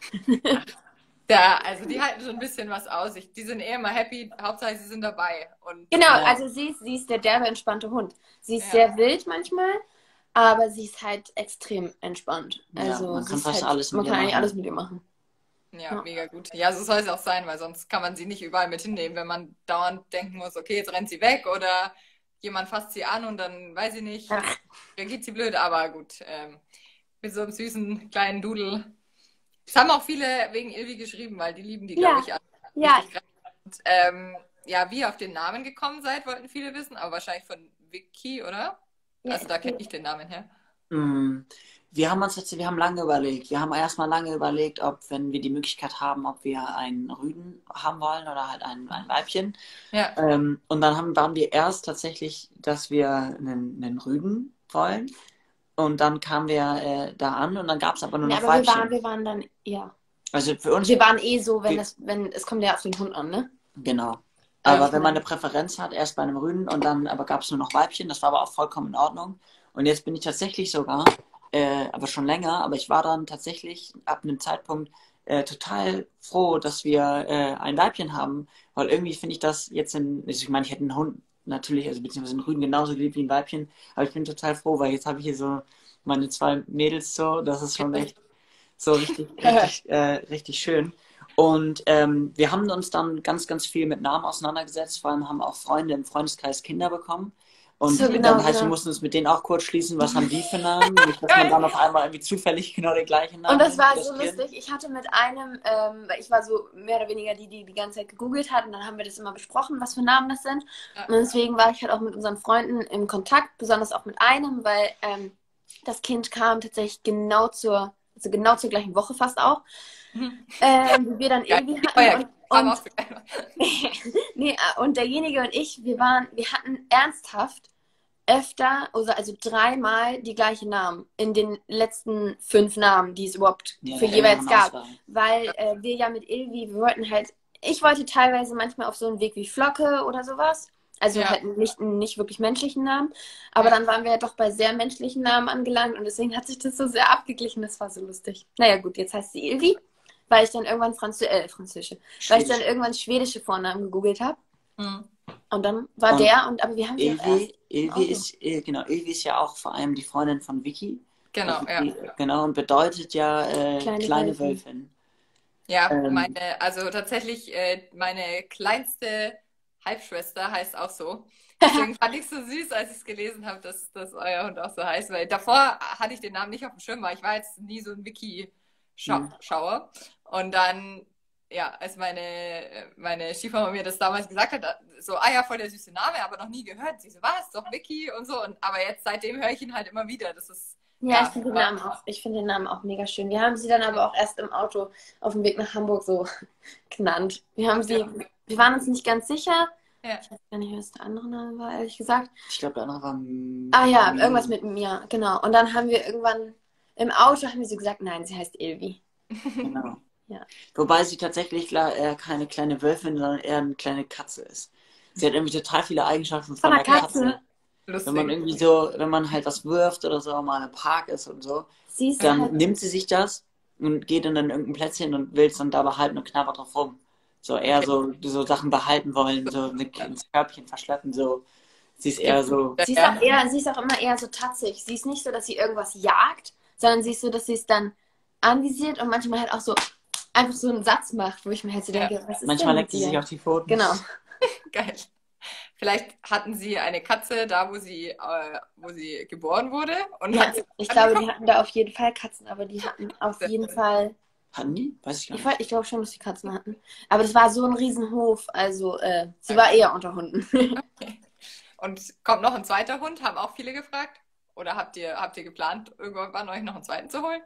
Ja, also die halten schon ein bisschen was aus. Ich, die sind eher mal happy, Hauptsache sie sind dabei. Und, Genau, ja. also sie ist, sie ist der derbe, entspannte Hund. Sie ist Ja. sehr wild manchmal, aber sie ist halt extrem entspannt. Ja, Also man sie kann ist fast halt, alles mit man ihr kann eigentlich machen. alles mit ihr machen. Ja, Ja. mega gut. Ja, so soll es auch sein, weil sonst kann man sie nicht überall mit hinnehmen, wenn man dauernd denken muss, okay, jetzt rennt sie weg oder jemand fasst sie an und dann weiß ich nicht, Ach. reagiert sie blöd, aber gut. Ähm, mit so einem süßen kleinen Dudel. Das haben auch viele wegen Ilvi geschrieben, weil die lieben die, Ja. glaube ich, alle. Ja, Richtig krass. Und, ähm, ja, wie ihr auf den Namen gekommen seid, wollten viele wissen, aber wahrscheinlich von Vicky, oder? Ja, Also da kenne ich den Namen her. Mm, Wir haben uns jetzt, wir haben lange überlegt. Wir haben erstmal lange überlegt, ob, wenn wir die Möglichkeit haben, ob wir einen Rüden haben wollen oder halt ein, ein Weibchen. Ja. Ähm, und dann haben, waren wir erst tatsächlich, dass wir einen, einen Rüden wollen. Und dann kamen wir äh, da an und dann gab es aber nur ja, noch aber wir Weibchen. waren, wir waren dann, ja. Also für uns, Wir waren eh so, wenn Wir- das, wenn, es kommt ja auf den Hund an, ne? genau. Ähm, Aber wenn man eine Präferenz hat, erst bei einem Rüden und dann aber gab es nur noch Weibchen, das war aber auch vollkommen in Ordnung. Und jetzt bin ich tatsächlich sogar, äh, aber schon länger, aber ich war dann tatsächlich ab einem Zeitpunkt äh, total froh, dass wir äh, ein Weibchen haben, weil irgendwie finde ich das jetzt in, also ich meine, ich hätte einen Hund natürlich, also beziehungsweise einen Rüden genauso geliebt wie ein Weibchen, aber ich bin total froh, weil jetzt habe ich hier so meine zwei Mädels so, das ist schon echt so richtig, richtig, äh, richtig schön. Und ähm, wir haben uns dann ganz, ganz viel mit Namen auseinandergesetzt, vor allem haben auch Freunde im Freundeskreis Kinder bekommen. Und So, genau, dann heißt, wir genau. mussten uns mit denen auch kurz schließen, was haben die für Namen? Nicht, dass man dann auf einmal irgendwie zufällig genau den gleichen Namen Und das war nimmt, so Kind. lustig. Ich hatte mit einem, ähm, weil ich war so mehr oder weniger die, die die ganze Zeit gegoogelt hat. Und dann haben wir das immer besprochen, was für Namen das sind. Ja. Und deswegen war ich halt auch mit unseren Freunden im Kontakt, besonders auch mit einem, weil ähm, das Kind kam tatsächlich genau zur, also genau zur gleichen Woche fast auch. Mhm. Ähm, wie wir dann Geil. irgendwie Oh ja, hatten. kam Und, auch so geil. und, nee, und derjenige und ich, wir waren, wir hatten ernsthaft öfter, also, also dreimal die gleichen Namen in den letzten fünf Namen, die es überhaupt Ja, für der jeweils engeren gab. Auswahl. Weil äh, wir ja mit Ilvi, wir wollten halt, ich wollte teilweise manchmal auf so einen Weg wie Flocke oder sowas. Also Ja. halt nicht, nicht wirklich menschlichen Namen. Aber Ja. dann waren wir ja doch bei sehr menschlichen Namen angelangt und deswegen hat sich das so sehr abgeglichen. Das war so lustig. Naja gut, jetzt heißt sie Ilvi, weil ich dann irgendwann Franzö äh, französische, weil ich dann Schwedisch. irgendwann schwedische Vornamen gegoogelt habe. Mhm. Und dann war Und der, und aber wir haben sie auch erst Ilvi, im Ilvi Auto. ist, äh, genau, Ilvi ist ja auch vor allem die Freundin von Vicky. Genau, Also ja. die, genau, und bedeutet ja äh, Kleine kleine Wölfin. Wölfin. Ja, Ähm, meine, also tatsächlich, äh, meine kleinste Halbschwester heißt auch so. Deswegen fand ich es so süß, als ich es gelesen habe, dass, dass euer Hund auch so heißt, weil davor hatte ich den Namen nicht auf dem Schirm, weil ich war jetzt nie so ein Wiki-Schauer. Und dann, ja, als meine, meine Stiefmama mir das damals gesagt hat, so, ah ja, voll der süße Name, aber noch nie gehört. Sie so, was, doch Wiki und so. Und, aber jetzt, seitdem höre ich ihn halt immer wieder. Das ist, Ja, ja, ich finde den war- Namen auch, ich finde den Namen auch mega schön. Wir haben sie dann aber auch erst im Auto auf dem Weg nach Hamburg so genannt. Wir haben sie, Ja. wir waren uns nicht ganz sicher. Ja. Ich weiß gar nicht, was der andere Name war, ehrlich gesagt. Ich glaube, der andere war. Ah ja, irgendwas mit mir, genau. Und dann haben wir irgendwann im Auto haben wir so gesagt, nein, sie heißt Ilvi. Genau. Ja. Wobei sie tatsächlich klar, eher keine kleine Wölfin, sondern eher eine kleine Katze ist. Sie hat irgendwie total viele Eigenschaften von, Von einer einer Katze? Katze. Wenn man lustig. irgendwie so, wenn man halt was wirft oder so, mal im Park ist und so, Sie ist dann halt, nimmt sie sich das und geht dann in irgendein Plätzchen und will es dann da behalten und knabbert drauf rum. So eher Okay. so, so Sachen behalten wollen, so eine- ins Körbchen verschleppen, so. Sie ist eher so, sie ist Ja. auch eher, sie ist auch immer eher so tatzig. Sie ist nicht so, dass sie irgendwas jagt, sondern sie ist so, dass sie es dann anvisiert und manchmal halt auch so einfach so einen Satz macht, wo ich mir halt so Ja. denke, was ist manchmal denn leckt mit sie sich dir? auf die Pfoten. Genau. Geil. Vielleicht hatten sie eine Katze da, wo sie, äh, wo sie geboren wurde. Und Ja, hat sie ich glaube, die hatten da auf jeden Fall Katzen, aber die hatten auf jeden Fall, Hatten die? Weiß ich gar ich, nicht. weiß- ich glaube schon, dass die Katzen hatten. Aber das war so ein Riesenhof, also äh, sie war eher unter Hunden. Und kommt noch ein zweiter Hund? Haben auch viele gefragt? Oder habt ihr, habt ihr geplant, irgendwann euch noch einen zweiten zu holen?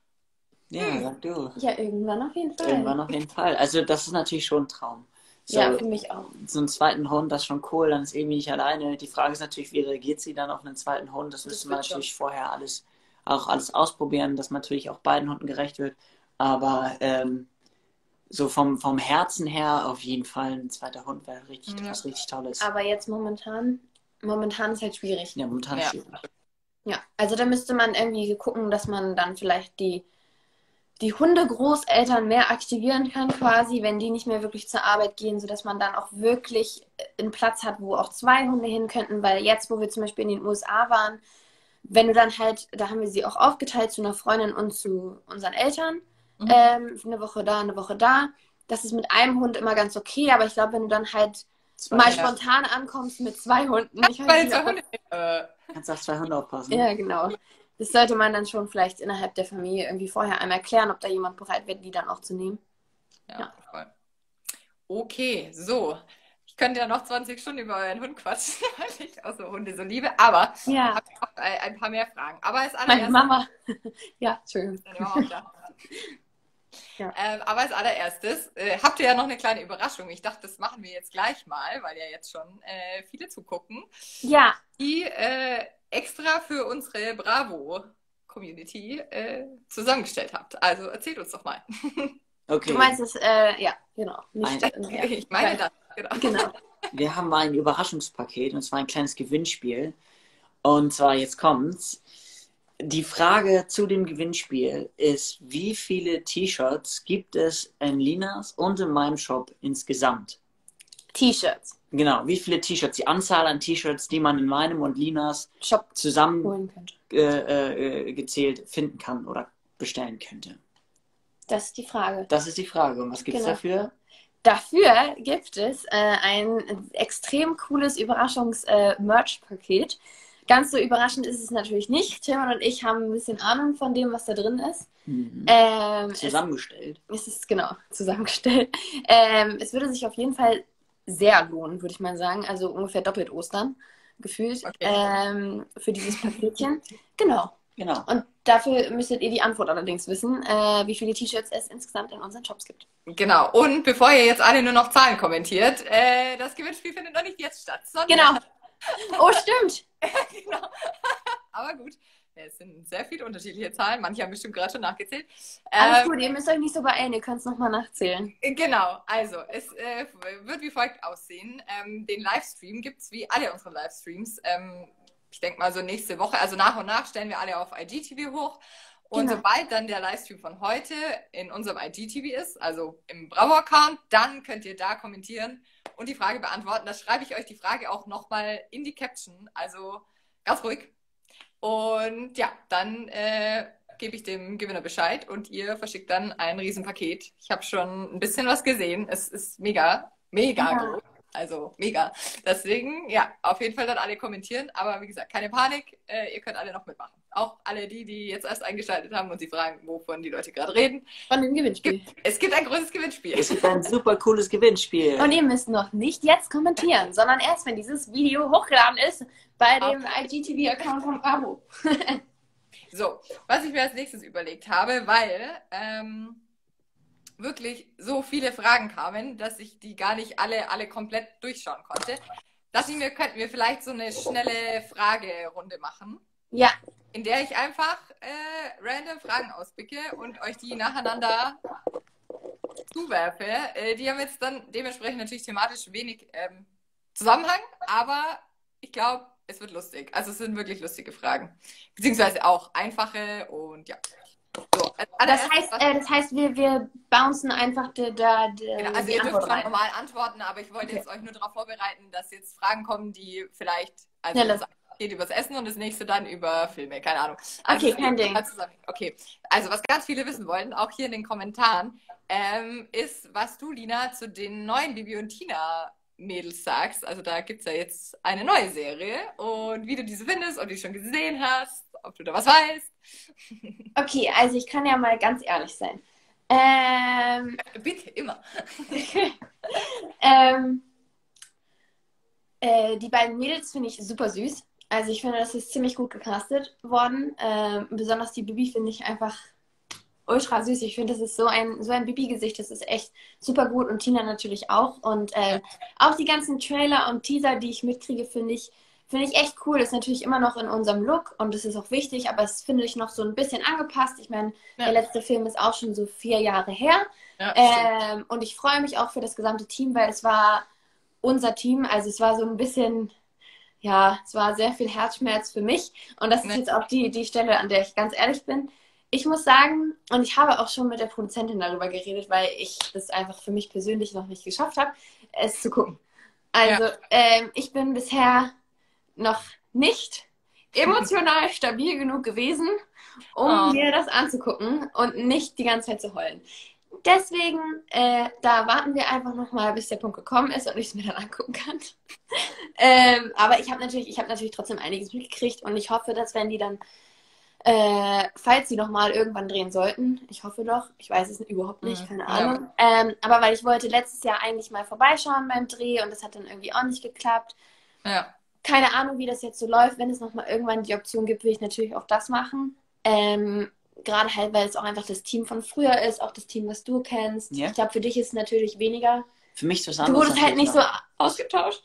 Ja, sag du. Ja, irgendwann auf jeden Fall. Irgendwann auf jeden Fall. Also das ist natürlich schon ein Traum. So, Ja, für mich auch. so einen zweiten Hund, das ist schon cool, dann ist irgendwie nicht alleine. Die Frage ist natürlich, wie reagiert sie dann auf einen zweiten Hund? Das müsste man wird schon. natürlich vorher alles, auch alles ausprobieren, dass man natürlich auch beiden Hunden gerecht wird. Aber ähm, so vom, vom Herzen her auf jeden Fall ein zweiter Hund wäre richtig, Ja. was richtig Tolles. Aber jetzt momentan, momentan ist halt schwierig. Ja, momentan Ja. ist schwierig. Ja, also da müsste man irgendwie gucken, dass man dann vielleicht die, die Hundegroßeltern mehr aktivieren kann quasi, wenn die nicht mehr wirklich zur Arbeit gehen, sodass man dann auch wirklich einen Platz hat, wo auch zwei Hunde hin könnten, weil jetzt, wo wir zum Beispiel in den U S A waren, wenn du dann halt, da haben wir sie auch aufgeteilt zu einer Freundin und zu unseren Eltern, Mhm. ähm, eine Woche da, eine Woche da. Das ist mit einem Hund immer ganz okay, aber ich glaube, wenn du dann halt Zwei, mal Ja. spontan ankommst mit zwei Hunden, ich weiß Weil nicht, zwei ob das- Hunde. Äh, kannst auf zwei Hunde aufpassen. ja, genau. Das sollte man dann schon vielleicht innerhalb der Familie irgendwie vorher einmal klären, ob da jemand bereit wäre, die dann auch zu nehmen. ja, Ja. voll. Okay, so. Ich könnte ja noch zwanzig Stunden über euren Hund quatschen, weil ich auch so Hunde so liebe. Aber ich Ja, habe noch ein ein paar mehr Fragen. Aber als meine allererstes. Mama. Ja, Entschuldigung. Deine Mama auch da. Ja. Ähm, aber als allererstes äh, habt ihr ja noch eine kleine Überraschung. Ich dachte, das machen wir jetzt gleich mal, weil ja jetzt schon äh, viele zugucken, Ja, die äh, extra für unsere Bravo-Community äh, zusammengestellt habt. Also erzählt uns doch mal. Okay, du meinst es, äh, ja, genau. Nicht, Ein- äh, ja. Ich meine das, genau. Genau. wir haben mal ein Überraschungspaket und zwar ein kleines Gewinnspiel. Und zwar, jetzt kommt's. Die Frage zu dem Gewinnspiel ist, wie viele T-Shirts gibt es in Linas und in meinem Shop insgesamt? T-Shirts. Genau, wie viele T-Shirts, die Anzahl an T-Shirts, die man in meinem und Linas Shop zusammen holen könnte. äh, äh, gezählt finden kann oder bestellen könnte. Das ist die Frage. Das ist die Frage. Und was gibt es Genau. dafür? Dafür gibt es äh, ein extrem cooles Überraschungs-Merch-Paket. Ganz so überraschend ist es natürlich nicht. Tilman und ich haben ein bisschen Ahnung von dem, was da drin ist. Mhm. Ähm, es, Zusammengestellt. es ist genau zusammengestellt. Ähm, es würde sich auf jeden Fall sehr lohnen, würde ich mal sagen. Also ungefähr doppelt Ostern gefühlt Okay. ähm, für dieses Paketchen. Genau. Genau. Und dafür müsstet ihr die Antwort allerdings wissen, äh, wie viele T-Shirts es insgesamt in unseren Shops gibt. Genau. Und bevor ihr jetzt alle nur noch Zahlen kommentiert, äh, das Gewinnspiel findet noch nicht jetzt statt, sondern Genau. Oh, stimmt. genau. Aber gut, es sind sehr viele unterschiedliche Zahlen. Manche haben bestimmt gerade schon nachgezählt. Alles Ähm, gut, ihr müsst euch nicht so beeilen, ihr könnt es nochmal nachzählen. Genau, also es äh, wird wie folgt aussehen. Ähm, den Livestream gibt es wie alle unsere Livestreams. Ähm, ich denke mal so nächste Woche, also nach und nach stellen wir alle auf I G T V hoch. Und Genau. sobald dann der Livestream von heute in unserem I G T V ist, also im Bravo-Account, dann könnt ihr da kommentieren und die Frage beantworten. Da schreibe ich euch die Frage auch nochmal in die Caption, also ganz ruhig. Und ja, dann äh, gebe ich dem Gewinner Bescheid und ihr verschickt dann ein Riesenpaket. Ich habe schon ein bisschen was gesehen. Es ist mega, mega Ja. groß. Also mega. Deswegen, ja, auf jeden Fall dann alle kommentieren. Aber wie gesagt, keine Panik. Äh, ihr könnt alle noch mitmachen. Auch alle die, die jetzt erst eingeschaltet haben und sie fragen, wovon die Leute gerade reden. Von dem Gewinnspiel. Es gibt ein großes Gewinnspiel. Es gibt ein super cooles Gewinnspiel. Und ihr müsst noch nicht jetzt kommentieren, sondern erst, wenn dieses Video hochgeladen ist bei dem I G T V-Account von Bravo. So, was ich mir als nächstes überlegt habe, weil ähm, wirklich so viele Fragen kamen, dass ich die gar nicht alle, alle komplett durchschauen konnte. Dachte ich mir, könnten wir vielleicht so eine schnelle Fragerunde machen, Ja, in der ich einfach äh, random Fragen auspicke und euch die nacheinander zuwerfe. Äh, die haben jetzt dann dementsprechend natürlich thematisch wenig ähm, Zusammenhang, aber ich glaube, es wird lustig. Also es sind wirklich lustige Fragen. Beziehungsweise auch einfache und ja. So, das heißt, äh, das heißt wir, wir bouncen einfach da, da, genau, also die ihr Antwort dürft rein. schon normal antworten, aber ich wollte Okay. jetzt euch nur darauf vorbereiten, dass jetzt Fragen kommen, die vielleicht, also Ja, das eine geht über das Essen und das nächste dann über Filme, keine Ahnung. Also Okay, kein Ding. Okay, also was ganz viele wissen wollen, auch hier in den Kommentaren, ähm, ist, was du, Lina, zu den neuen Bibi und Tina Mädels sagst. Also da gibt es ja jetzt eine neue Serie und wie du diese findest, ob du die schon gesehen hast, ob du da was weißt. Okay, also ich kann ja mal ganz ehrlich sein. Ähm, Bitte, immer. ähm, äh, die beiden Mädels finde ich super süß. Also ich finde, das ist ziemlich gut gecastet worden. Ähm, besonders die Bibi finde ich einfach ultra süß. Ich finde, das ist so ein, so ein Bibi-Gesicht. Das ist echt super gut. Und Tina natürlich auch. Und ähm, auch die ganzen Trailer und Teaser, die ich mitkriege, finde ich, finde ich echt cool. Das ist natürlich immer noch in unserem Look und das ist auch wichtig, aber es finde ich noch so ein bisschen angepasst. Ich meine, Ja. der letzte Film ist auch schon so vier Jahre her. Ja, ähm, und ich freue mich auch für das gesamte Team, weil es war unser Team. Also es war so ein bisschen, ja, es war sehr viel Herzschmerz für mich. Und das ist Nee. jetzt auch die, die Stelle, an der ich ganz ehrlich bin. Ich muss sagen, und ich habe auch schon mit der Produzentin darüber geredet, weil ich das einfach für mich persönlich noch nicht geschafft habe, es zu gucken. Also Ja. ähm, ich bin bisher noch nicht emotional stabil genug gewesen, um Oh. mir das anzugucken und nicht die ganze Zeit zu heulen. Deswegen, äh, da warten wir einfach nochmal, bis der Punkt gekommen ist und ich es mir dann angucken kann. ähm, aber ich habe natürlich, ich habe natürlich trotzdem einiges mitgekriegt und ich hoffe, dass wenn die dann, äh, falls sie nochmal irgendwann drehen sollten, ich hoffe doch, ich weiß es überhaupt nicht, Mhm. keine Ja. Ahnung, ähm, aber weil ich wollte letztes Jahr eigentlich mal vorbeischauen beim Dreh und das hat dann irgendwie auch nicht geklappt. Ja. Keine Ahnung, wie das jetzt so läuft. Wenn es nochmal irgendwann die Option gibt, will ich natürlich auch das machen. Ähm, gerade halt, weil es auch einfach das Team von früher ist, auch das Team, was du kennst. Ja. Ich glaube, für dich ist es natürlich weniger. Für mich ist was Du anderes. wurdest halt nicht so natürlich ausgetauscht.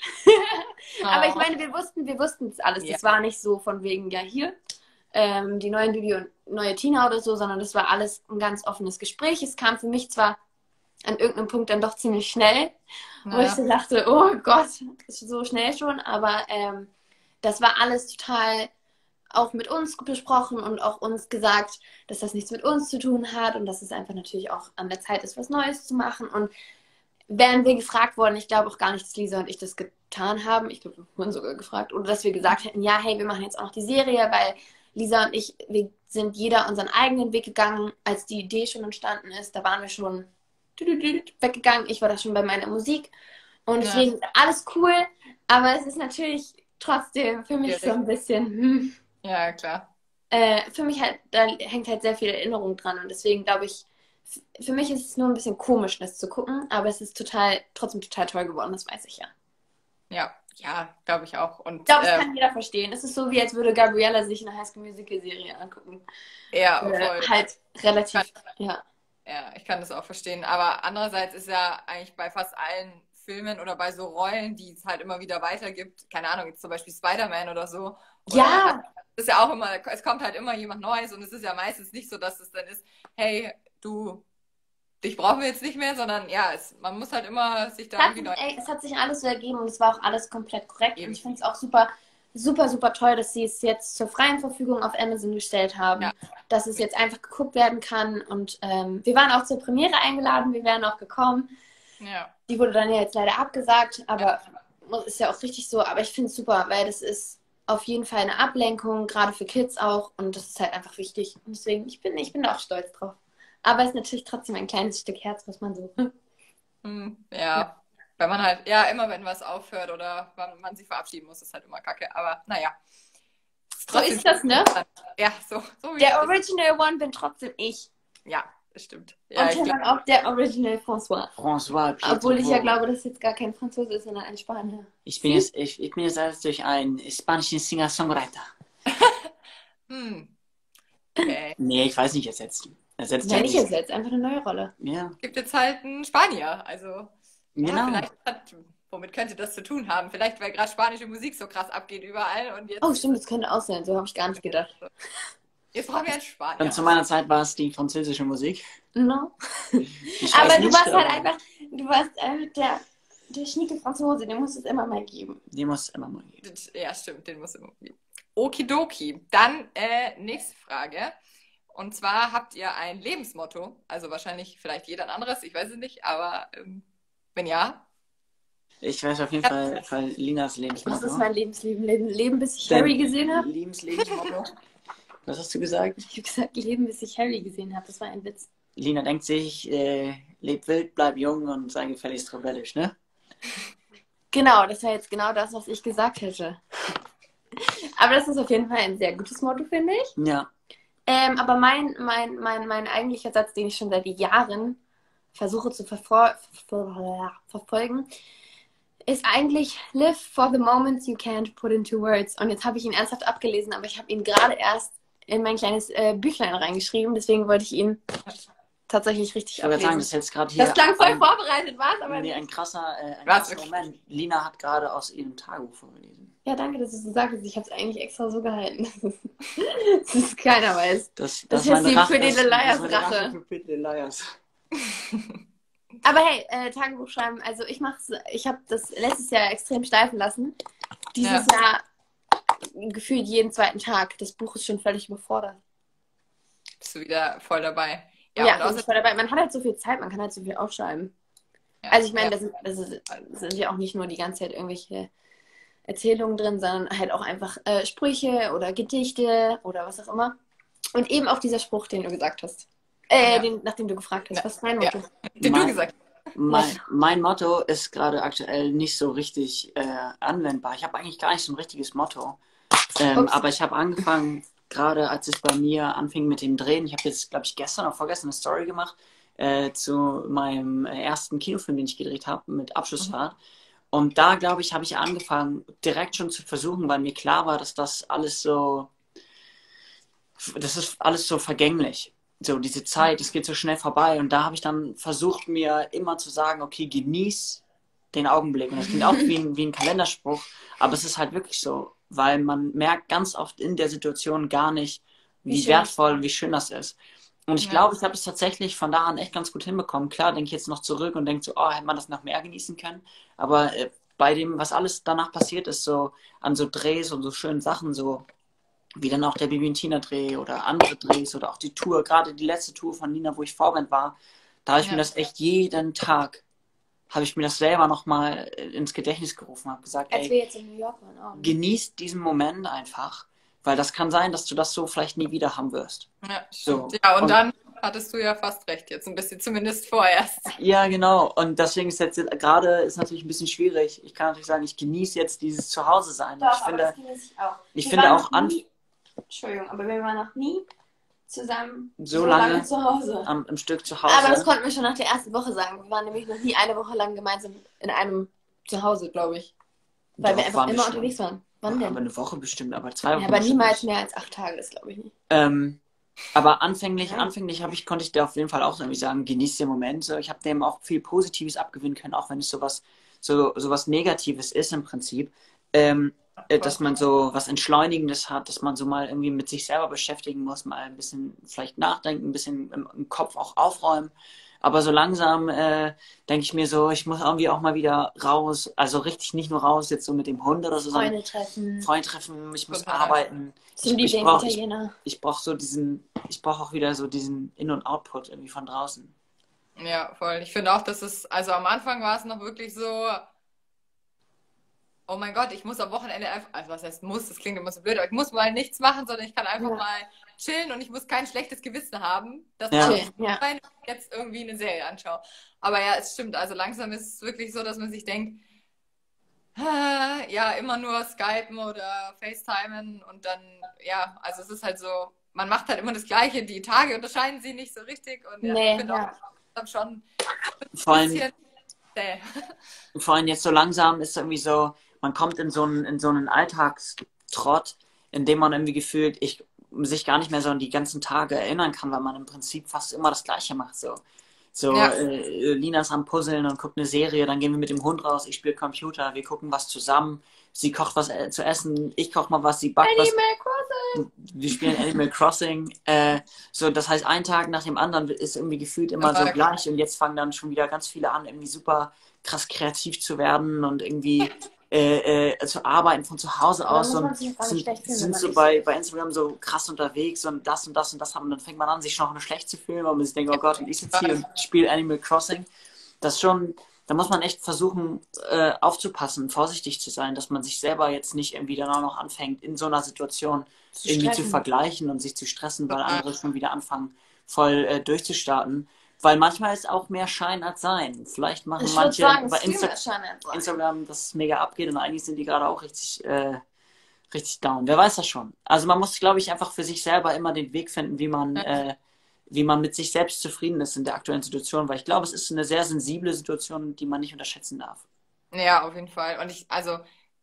Oh. Aber ich meine, wir wussten, wir wussten es alles. Ja. Das war nicht so von wegen, ja hier, ähm, die neuen Bibi und neue Tina oder so, sondern das war alles ein ganz offenes Gespräch. Es kam für mich zwar an irgendeinem Punkt dann doch ziemlich schnell, wo Ja. ich so dachte, oh Gott, ist so schnell schon, aber ähm, das war alles total auch mit uns besprochen und auch uns gesagt, dass das nichts mit uns zu tun hat und dass es einfach natürlich auch an der Zeit ist, was Neues zu machen. Und wären wir gefragt worden, ich glaube auch gar nicht, dass Lisa und ich das getan haben, ich glaube, wir wurden sogar gefragt, oder dass wir gesagt hätten, ja, hey, wir machen jetzt auch noch die Serie, weil Lisa und ich, wir sind jeder unseren eigenen Weg gegangen, als die Idee schon entstanden ist, da waren wir schon weggegangen, ich war da schon bei meiner Musik und Ja. deswegen alles cool, aber es ist natürlich trotzdem für mich so ein bisschen, hm, Ja, klar. äh, für mich halt, da hängt halt sehr viel Erinnerung dran und deswegen glaube ich, f- für mich ist es nur ein bisschen komisch, das zu gucken, aber es ist total, trotzdem total toll geworden, das weiß ich ja. Ja, ja, glaube ich auch. Und Ich glaube, das ähm, kann jeder verstehen. Es ist so, wie als würde Gabriella sich eine High School Musical Serie angucken. ja, Äh, voll. halt relativ, ja. Ja, ich kann das auch verstehen. Aber andererseits ist ja eigentlich bei fast allen Filmen oder bei so Rollen, die es halt immer wieder weitergibt, keine Ahnung, jetzt zum Beispiel Spider-Man oder so. Oder, Ja, es ist ja auch immer, es kommt halt immer jemand Neues und es ist ja meistens nicht so, dass es dann ist, hey, du, dich brauchen wir jetzt nicht mehr, sondern ja, es, man muss halt immer sich da es hat, irgendwie neu. ey, es hat sich alles so ergeben und es war auch alles komplett korrekt. Eben. Und ich finde es auch super, super, super toll, dass sie es jetzt zur freien Verfügung auf Amazon gestellt haben, Ja. dass es jetzt einfach geguckt werden kann. Und ähm, wir waren auch zur Premiere eingeladen, wir wären auch gekommen. Ja, Die wurde dann ja jetzt leider abgesagt, aber ist ja auch richtig so. Aber ich finde es super, weil das ist auf jeden Fall eine Ablenkung, gerade für Kids auch. Und das ist halt einfach wichtig. Und deswegen, ich bin, ich bin da auch stolz drauf. Aber es ist natürlich trotzdem ein kleines Stück Herz, was man so. hm, ja. Wenn man halt, ja, immer wenn was aufhört oder man, man sich verabschieden muss, ist halt immer kacke. Aber naja. So ist das, ne? Ja, so, so wie Der es ist. Original One bin trotzdem ich. Ja, das stimmt. Ja, Und ich glaub, Tilman auch der Original François. François Pietro. Obwohl ich ja glaube, dass jetzt gar kein Franzose ist, sondern ein Spanier. Ich bin jetzt, ich, ich bin jetzt erst durch einen spanischen Singer-Songwriter. hm. Okay. Nee, ich weiß nicht, ersetzt. Ersetzt Ja, ja nicht nicht. ersetzt, einfach eine neue Rolle. Ja, Gibt jetzt halt einen Spanier. Also, ja, genau. vielleicht hat, womit könnte das zu tun haben? Vielleicht, weil gerade spanische Musik so krass abgeht überall und jetzt, Oh, stimmt, das könnte auch sein. So habe ich gar nicht gedacht. jetzt brauchen wir einen Spanier. Und zu meiner Zeit war es die französische Musik. No. Ich Aber weiß du nicht, warst halt aber- einfach, du warst einfach der Der schnieke Franzose, den muss es immer mal geben. Den muss es immer mal geben. Ja, stimmt, den muss es immer geben. Okidoki. Dann äh, nächste Frage. Und zwar habt ihr ein Lebensmotto, also wahrscheinlich vielleicht jeder ein anderes, ich weiß es nicht, aber ähm, wenn ja. Ich weiß auf jeden Fall, Fall Linas Lebensmotto. Das ist mein Lebensleben. Leben, Leben bis ich Harry gesehen habe. Lebenslebensmotto. Was hast du gesagt? Ich habe gesagt, Leben bis ich Harry gesehen habe. Das war ein Witz. Lina denkt sich, äh, leb wild, bleib jung und sei gefälligst rebellisch, ne? Genau, das war jetzt genau das, was ich gesagt hätte. Aber das ist auf jeden Fall ein sehr gutes Motto, finde ich. Ja. Ähm, aber mein, mein, mein, mein eigentlicher Satz, den ich schon seit Jahren versuche zu verfol ver verfolgen, ist eigentlich live for the moments you can't put into words. Und jetzt habe ich ihn ernsthaft abgelesen, aber ich habe ihn gerade erst in mein kleines äh, Büchlein reingeschrieben. Deswegen wollte ich ihn tatsächlich richtig Ich wollte ablesen. sagen, das ist jetzt gerade hier. Das klang voll ein, vorbereitet, war es aber nee, nicht. ein krasser, äh, ein Was? krasser Moment. Lina hat gerade aus ihrem Tagebuch vorgelesen. Ja, danke, dass du es so sagst. Ich habe es eigentlich extra so gehalten. Das ist keiner weiß. Das, Das ist meine die Rache- Pretty das- Little das ist Liars meine Rache. für Pretty Little Liars. Aber hey, äh, Tagebuch schreiben, also ich mach's, ich habe das letztes Jahr extrem schleifen lassen. Dieses Ja. Jahr gefühlt jeden zweiten Tag. Das Buch ist schon völlig überfordert. Bist du wieder voll dabei. Ja, Ja, und das außer, ist voll dabei. Man hat halt so viel Zeit, man kann halt so viel aufschreiben. ja, Also ich meine, ja. da sind, das ist, das sind ja auch nicht nur die ganze Zeit irgendwelche Erzählungen drin, sondern halt auch einfach äh, Sprüche oder Gedichte oder was auch immer. Und eben auch dieser Spruch, den du gesagt hast. Äh, Ja. den, nachdem du gefragt hast. Ja. Was ist mein Ja. Motto? Den du Mein- gesagt Mein, mein Motto ist gerade aktuell nicht so richtig äh, anwendbar. Ich habe eigentlich gar nicht so ein richtiges Motto. Ähm, Ups. aber ich habe angefangen, gerade als es bei mir anfing mit dem Drehen, ich habe jetzt, glaube ich, gestern oder vorgestern eine Story gemacht äh, zu meinem äh, ersten Kinofilm, den ich gedreht habe, mit Abschlussfahrt. Und da, glaube ich, habe ich angefangen, direkt schon zu versuchen, weil mir klar war, dass das alles so, das ist alles so vergänglich. So, diese Zeit, es geht so schnell vorbei. Und da habe ich dann versucht, mir immer zu sagen, okay, genieß den Augenblick. Und das klingt auch wie ein, wie ein Kalenderspruch, aber es ist halt wirklich so, weil man merkt ganz oft in der Situation gar nicht, wie, Wie schön wertvoll und wie schön das ist. Und ich Ja. glaube, ich habe es tatsächlich von da an echt ganz gut hinbekommen. Klar, denke ich jetzt noch zurück und denke so, oh, hätte man das noch mehr genießen können. Aber äh, bei dem, was alles danach passiert ist, so an so Drehs und so schönen Sachen, so wie dann auch der Bibi und Tina Dreh oder andere Drehs oder auch die Tour, gerade die letzte Tour von Nina, wo ich Vorband war, da habe ich Ja. mir das echt jeden Tag, habe ich mir das selber nochmal ins Gedächtnis gerufen, habe gesagt, Als ey, wir jetzt in New York waren auch. genieß diesen Moment einfach, weil das kann sein, dass du das so vielleicht nie wieder haben wirst. Ja, So. stimmt. Ja, und, Und- dann hattest du ja fast recht jetzt ein bisschen, zumindest vorerst. Ja, genau. Und deswegen ist jetzt gerade ist natürlich ein bisschen schwierig. Ich kann natürlich sagen, ich genieße jetzt dieses Zuhause sein. Doch, Ich aber finde, das genieße ich auch. ich Wir finde waren auch noch an, nie, Entschuldigung, aber wir waren noch nie zusammen So lange zu Hause. am, im Stück zu Hause. Aber das konnten wir schon nach der ersten Woche sagen. Wir waren nämlich noch nie eine Woche lang gemeinsam in einem Zuhause, glaube ich. Weil Doch, wir einfach waren wir immer schon. unterwegs waren. Wann Ja, denn? aber eine Woche bestimmt, aber zwei Wochen Ja, aber bestimmt niemals nicht. mehr als acht Tage, das glaube ich nicht. Ähm, aber anfänglich, Ja. anfänglich habe ich, konnte ich dir auf jeden Fall auch irgendwie sagen, genieß den Moment. So, ich habe dem auch viel Positives abgewinnen können, auch wenn es sowas, so, sowas Negatives ist im Prinzip. Ähm, äh, dass man so was Entschleunigendes hat, dass man so mal irgendwie mit sich selber beschäftigen muss, mal ein bisschen vielleicht nachdenken, ein bisschen im, im Kopf auch aufräumen. Aber so langsam äh, denke ich mir so, ich muss irgendwie auch mal wieder raus, also richtig nicht nur raus, jetzt so mit dem Hund oder so, sondern Freunde treffen. Freund treffen, ich muss Total. arbeiten. Zum Ich, ich Liebling brauche ich, Italiener. ich brauch so diesen, ich brauche auch wieder so diesen In- und Output irgendwie von draußen. Ja, voll. Ich finde auch, dass es, also am Anfang war es noch wirklich so, oh mein Gott, ich muss am Wochenende einfach, also was heißt muss, das klingt immer so blöd, aber ich muss mal nichts machen, sondern ich kann einfach Ja. mal chillen und ich muss kein schlechtes Gewissen haben, dass Ja. ich Ja. jetzt irgendwie eine Serie anschaue. Aber ja, es stimmt, also langsam ist es wirklich so, dass man sich denkt, ah, ja, immer nur Skypen oder FaceTimen und dann, ja, also es ist halt so, man macht halt immer das Gleiche, die Tage unterscheiden sie nicht so richtig und ja, Nee, ich finde ja. auch dann schon Vor ein allem, bisschen zäh. vor allem jetzt so langsam ist irgendwie so, man kommt in so einen, in so einen Alltagstrott, in dem man irgendwie gefühlt, ich sich gar nicht mehr so an die ganzen Tage erinnern kann, weil man im Prinzip fast immer das Gleiche macht. So, so Ja. äh, Lina ist am Puzzeln und guckt eine Serie, dann gehen wir mit dem Hund raus, ich spiele Computer, wir gucken was zusammen, sie kocht was äh, zu essen, ich koche mal was, sie backt was. Animal Crossing! Wir spielen Animal Crossing. Äh, so, das heißt, ein Tag nach dem anderen ist irgendwie gefühlt immer so gleich und jetzt fangen dann schon wieder ganz viele an, irgendwie super krass kreativ zu werden und irgendwie äh, äh, zu arbeiten von zu Hause Aber aus muss und man sich auch gar nicht sind, schlecht fühlen, wenn sind man so nicht bei, bei Instagram so krass unterwegs und das und das und das haben und dann fängt man an, sich noch schlecht zu fühlen, weil man sich denkt, oh Gott, und ich sitze hier und spiele Animal Crossing. Das ist schon, da muss man echt versuchen, äh, aufzupassen, vorsichtig zu sein, dass man sich selber jetzt nicht irgendwie dann auch noch anfängt, in so einer Situation zu irgendwie zu stressen. vergleichen und sich zu stressen, weil Total. andere schon wieder anfangen, voll äh, durchzustarten. Weil manchmal ist auch mehr Schein als Sein. Vielleicht machen Ich würde manche sagen, bei es ist viel Insta mehr Schein als Sein. Instagram, dass es mega abgeht und eigentlich sind die gerade auch richtig, äh, richtig down. Wer weiß das schon. Also man muss, glaube ich, einfach für sich selber immer den Weg finden, wie man, äh, wie man mit sich selbst zufrieden ist in der aktuellen Situation, weil ich glaube, es ist eine sehr sensible Situation, die man nicht unterschätzen darf. Ja, auf jeden Fall. Und ich, also,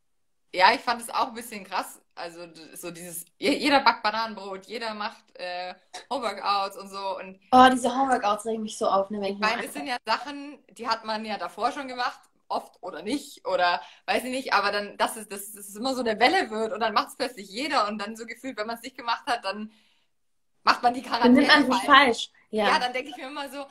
ja, ich fand es auch ein bisschen krass. Also, d- so dieses, je- jeder backt Bananenbrot, jeder macht äh, Homeworkouts und so. Und Oh, diese Homeworkouts regen mich so auf, ne, wenn ich ich nur meine, es sind ja Sachen, die hat man ja davor schon gemacht, oft oder nicht, oder weiß ich nicht, aber dann, dass es, dass es immer so eine Welle wird und dann macht es plötzlich jeder und dann so gefühlt, wenn man es nicht gemacht hat, dann macht man die dann nimmt Quarantäne man sich falsch. falsch. Ja, Ja. dann denke ich mir immer so,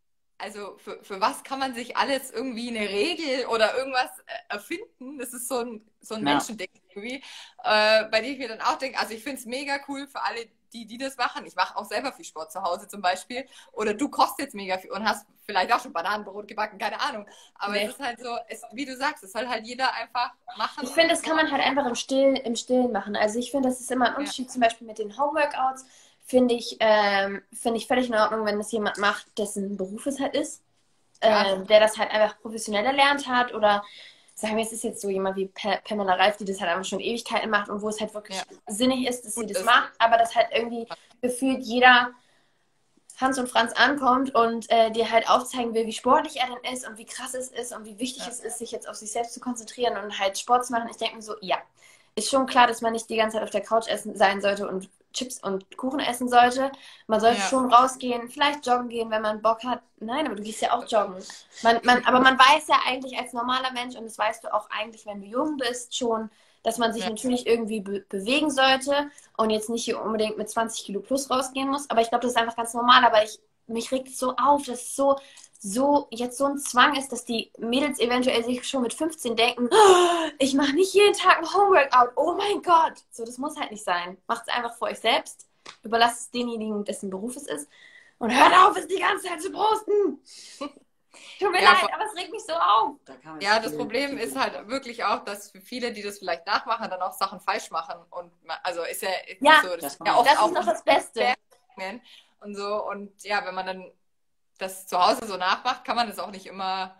also für, für was kann man sich alles irgendwie eine Regel oder irgendwas äh, erfinden? Das ist so ein, so ein Ja. Menschending irgendwie, äh, bei dem ich mir dann auch denke, also ich finde es mega cool für alle, die, die das machen. Ich mache auch selber viel Sport zu Hause zum Beispiel. Oder du kochst jetzt mega viel und hast vielleicht auch schon Bananenbrot gebacken, keine Ahnung. Aber Nee. es ist halt so, es, wie du sagst, es soll halt jeder einfach machen. Ich finde, das kann man halt einfach im Stillen, im Stillen machen. Also ich finde, das ist immer ein Ja. Unterschied, zum Beispiel mit den Homeworkouts, finde ich, ähm, finde ich völlig in Ordnung, wenn das jemand macht, dessen Beruf es halt ist. Ja. Ähm, der das halt einfach professionell erlernt hat oder sagen wir, es ist jetzt so jemand wie Pa- Pamela Reif, die das halt einfach schon Ewigkeiten macht und wo es halt wirklich Ja. sinnig ist, dass sie Gut das ist. macht, aber dass halt irgendwie gefühlt jeder Hans und Franz ankommt und äh, dir halt aufzeigen will, wie sportlich er denn ist und wie krass es ist und wie wichtig Ja. es ist, sich jetzt auf sich selbst zu konzentrieren und halt Sport zu machen. Ich denke mir so, ja, ist schon klar, dass man nicht die ganze Zeit auf der Couch essen sein sollte und Chips und Kuchen essen sollte. Man sollte Ja. schon rausgehen, vielleicht joggen gehen, wenn man Bock hat. Nein, aber du gehst ja auch joggen. Man, man, aber man weiß ja eigentlich als normaler Mensch, und das weißt du auch eigentlich, wenn du jung bist, schon, dass man sich Ja. natürlich irgendwie be bewegen sollte und jetzt nicht hier unbedingt mit zwanzig Kilo plus rausgehen muss. Aber ich glaube, das ist einfach ganz normal. Aber ich, mich regt es so auf, dass es so, so jetzt so ein Zwang ist, dass die Mädels eventuell sich schon mit fünfzehn denken, "Oh, ich mache nicht jeden Tag ein Homeworkout. Oh mein Gott. So, das muss halt nicht sein. Macht es einfach für euch selbst. Überlasst es denjenigen, dessen Beruf es ist. Und hört auf, es die ganze Zeit zu posten. Tut mir Ja, leid, vor- aber es regt mich so auf. Da kann man Ja, sich das viel- Problem viel ist gut halt machen. wirklich auch, dass für viele, die das vielleicht nachmachen, dann auch Sachen falsch machen. Und man, also ist ja, ist Ja, so, das, das ist ja war- oft Das auch ist noch das Beste. Bemerkungen und so. Und ja, wenn man dann das zu Hause so nachmacht, kann man das auch nicht immer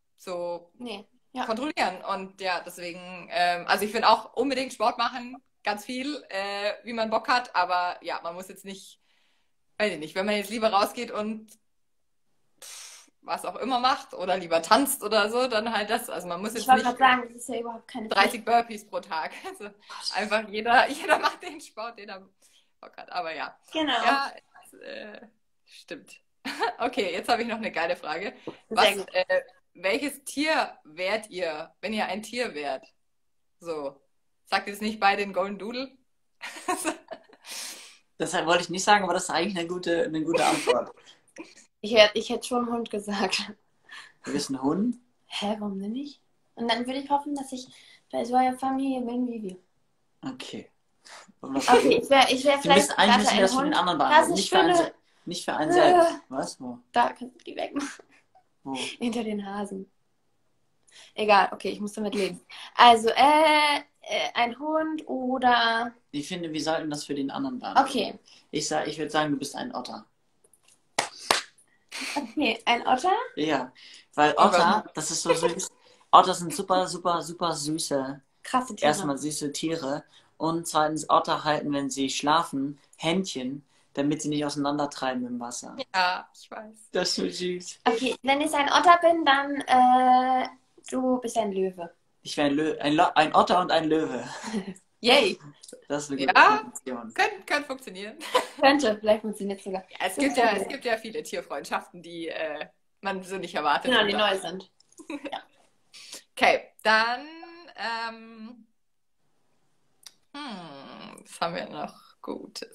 so Nee. Ja. kontrollieren. Und ja, deswegen, ähm, also ich finde auch unbedingt Sport machen, ganz viel, äh, wie man Bock hat. Aber ja, man muss jetzt nicht, weiß ich nicht, wenn man jetzt lieber rausgeht und pff, was auch immer macht oder lieber tanzt oder so, dann halt das. Also man muss Ich jetzt wollte nicht gerade sagen, das ist ja überhaupt keine Pflicht. dreißig Burpees pro Tag. Also einfach jeder, jeder macht den Sport, den er Bock hat. Aber ja, Genau. ja, es, äh, stimmt. Okay, jetzt habe ich noch eine geile Frage. Sehr Was, gut. äh, welches Tier wärt ihr, wenn ihr ein Tier wärt? So, sagt jetzt nicht bei den Golden Doodle? Deshalb wollte ich nicht sagen, aber das ist eigentlich eine gute, eine gute Antwort. Ich hätte, ich hätte schon Hund gesagt. Du bist ein Hund? Hä, warum denn nicht? Und dann würde ich hoffen, dass ich bei so einer Familie bin wie wir. Okay. Und was- Okay, ich wäre ich wär Du vielleicht bist eigentlich gerade müssen wir ein das für den Hund. anderen Das beantworten. ist Nicht für, einen, schöne- se- nicht für einen selbst. Was? Wo? Da kannst du die wegmachen. Wo? Hinter den Hasen. Egal, okay, ich muss damit leben. Also, äh, äh ein Hund oder... Ich finde, wir sollten das für den anderen beantworten. Okay, Ich, sag, ich würde sagen, du bist ein Otter. okay, ein Otter? Ja, weil Otter, das ist so süß. Otter sind super, super, super süße, Krasse Tiere. erstmal süße Tiere. Und zweitens, Otter halten, wenn sie schlafen, Händchen, damit sie nicht auseinandertreiben im Wasser. Ja, ich weiß. Das ist so süß. Okay, wenn ich ein Otter bin, dann, äh, du bist ein Löwe. Ich wäre ein, Lö ein, Lo ein Otter und ein Löwe. Yay! Das ist eine gute Ja. Kombination. Könnte könnte funktionieren. Könnte, vielleicht funktioniert es sogar. Ja, es gibt ja, es gibt ja viele Tierfreundschaften, die äh, man so nicht erwartet. Genau, die Oder- neu sind. Okay, dann Ähm, hm, was haben wir noch Gutes?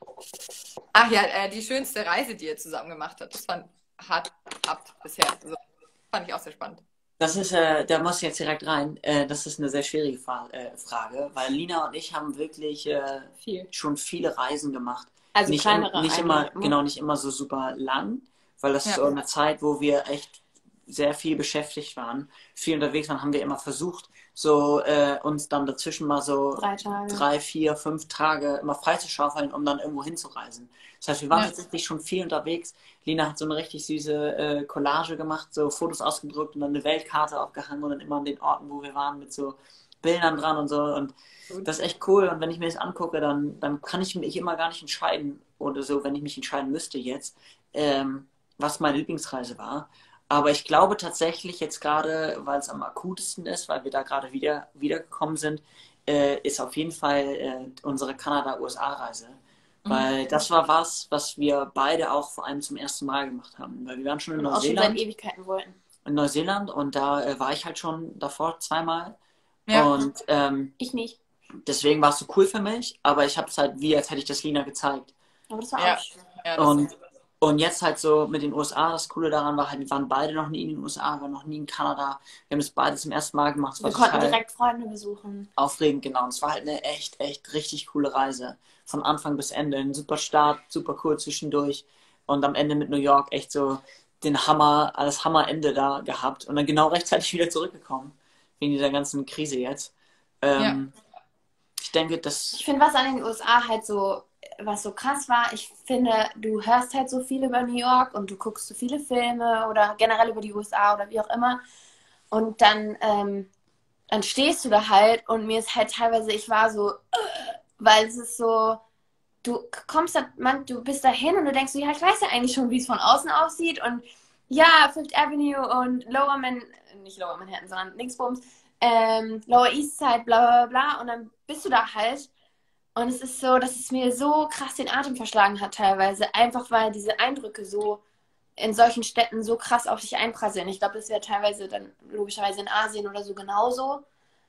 Ach ja, äh, die schönste Reise, die ihr zusammen gemacht habt. Das fand, hat, habt bisher. So, fand ich auch sehr spannend. Das ist, äh, da muss ich jetzt direkt rein. Äh, das ist eine sehr schwierige Fra äh, Frage, weil Lina und ich haben wirklich äh, Viel. schon viele Reisen gemacht. Also Nicht, kleinere im, nicht immer, Einheiten. genau, nicht immer so super lang, weil das Ja. so eine Zeit, wo wir echt sehr viel beschäftigt waren, viel unterwegs waren, haben wir immer versucht, so äh, uns dann dazwischen mal so Drei Tage. drei, vier, fünf Tage immer freizuschaufeln, um dann irgendwo hinzureisen. Das heißt, wir waren Ja. tatsächlich schon viel unterwegs. Lina hat so eine richtig süße äh, Collage gemacht, so Fotos ausgedruckt und dann eine Weltkarte aufgehangen und dann immer an den Orten, wo wir waren, mit so Bildern dran und so. Und Gut. das ist echt cool. Und wenn ich mir das angucke, dann, dann kann ich mich immer gar nicht entscheiden oder so, wenn ich mich entscheiden müsste jetzt, ähm, was meine Lieblingsreise war. Aber ich glaube tatsächlich jetzt gerade, weil es am akutesten ist, weil wir da gerade wieder wiedergekommen sind, äh, ist auf jeden Fall äh, unsere Kanada-U S A-Reise. Mhm. Weil das war was, was wir beide auch vor allem zum ersten Mal gemacht haben. Weil wir waren schon in Und auch schon seit Neuseeland, Ewigkeiten wollten. in Neuseeland und da äh, war ich halt schon davor zweimal. Ja. Und ähm, Ich nicht. deswegen war es so cool für mich, aber ich habe es halt wie, als hätte ich das Lina gezeigt. Aber das war Ja. auch schön. Ja, das Und, und jetzt halt so mit den U S A, das Coole daran war halt, wir waren beide noch nie in den U S A, wir waren noch nie in Kanada. Wir haben das beide zum ersten Mal gemacht. Es war Wir konnten total direkt Freunde besuchen. aufregend, genau. Und es war halt eine echt, echt richtig coole Reise. Von Anfang bis Ende. Ein super Start, super cool zwischendurch. Und am Ende mit New York echt so den Hammer, das Hammerende da gehabt. Und dann genau rechtzeitig wieder zurückgekommen. Wegen dieser ganzen Krise jetzt. Ähm, Ich denke, das. Ich finde, was an den U S A halt so, was so krass war, ich finde, du hörst halt so viel über New York und du guckst so viele Filme oder generell über die U S A oder wie auch immer. Und dann, ähm, dann stehst du da halt und mir ist halt teilweise, ich war so, weil es ist so, du kommst da, man, du bist da hin und du denkst so, ja, ich weiß ja eigentlich schon, wie es von außen aussieht und ja, Fifth Avenue und Lower Man, nicht Lower Manhattan, sondern Linksbums, ähm, Lower East Side, bla bla bla und dann bist du da halt und es ist so, dass es mir so krass den Atem verschlagen hat teilweise, einfach weil diese Eindrücke so in solchen Städten so krass auf dich einprasseln. Ich glaube, das wäre teilweise dann logischerweise in Asien oder so genauso.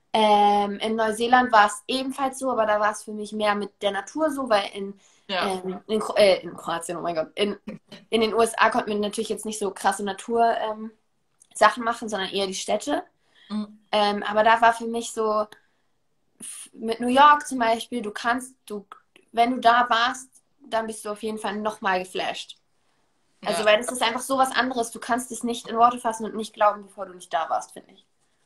Ähm, in Neuseeland war es ebenfalls so, aber da war es für mich mehr mit der Natur so, weil in, ja. ähm, in, Kro äh, in Kroatien, oh mein Gott, in, in den U S A konnten wir natürlich jetzt nicht so krasse Natur ähm, Sachen machen, sondern eher die Städte. Mhm. Ähm, aber da war für mich so, f- mit New York zum Beispiel, du kannst, du, wenn du da warst, dann bist du auf jeden Fall nochmal geflasht. Also, Ja. weil das ist einfach so was anderes. Du kannst es nicht in Worte fassen und nicht glauben, bevor du nicht da warst, finde ich.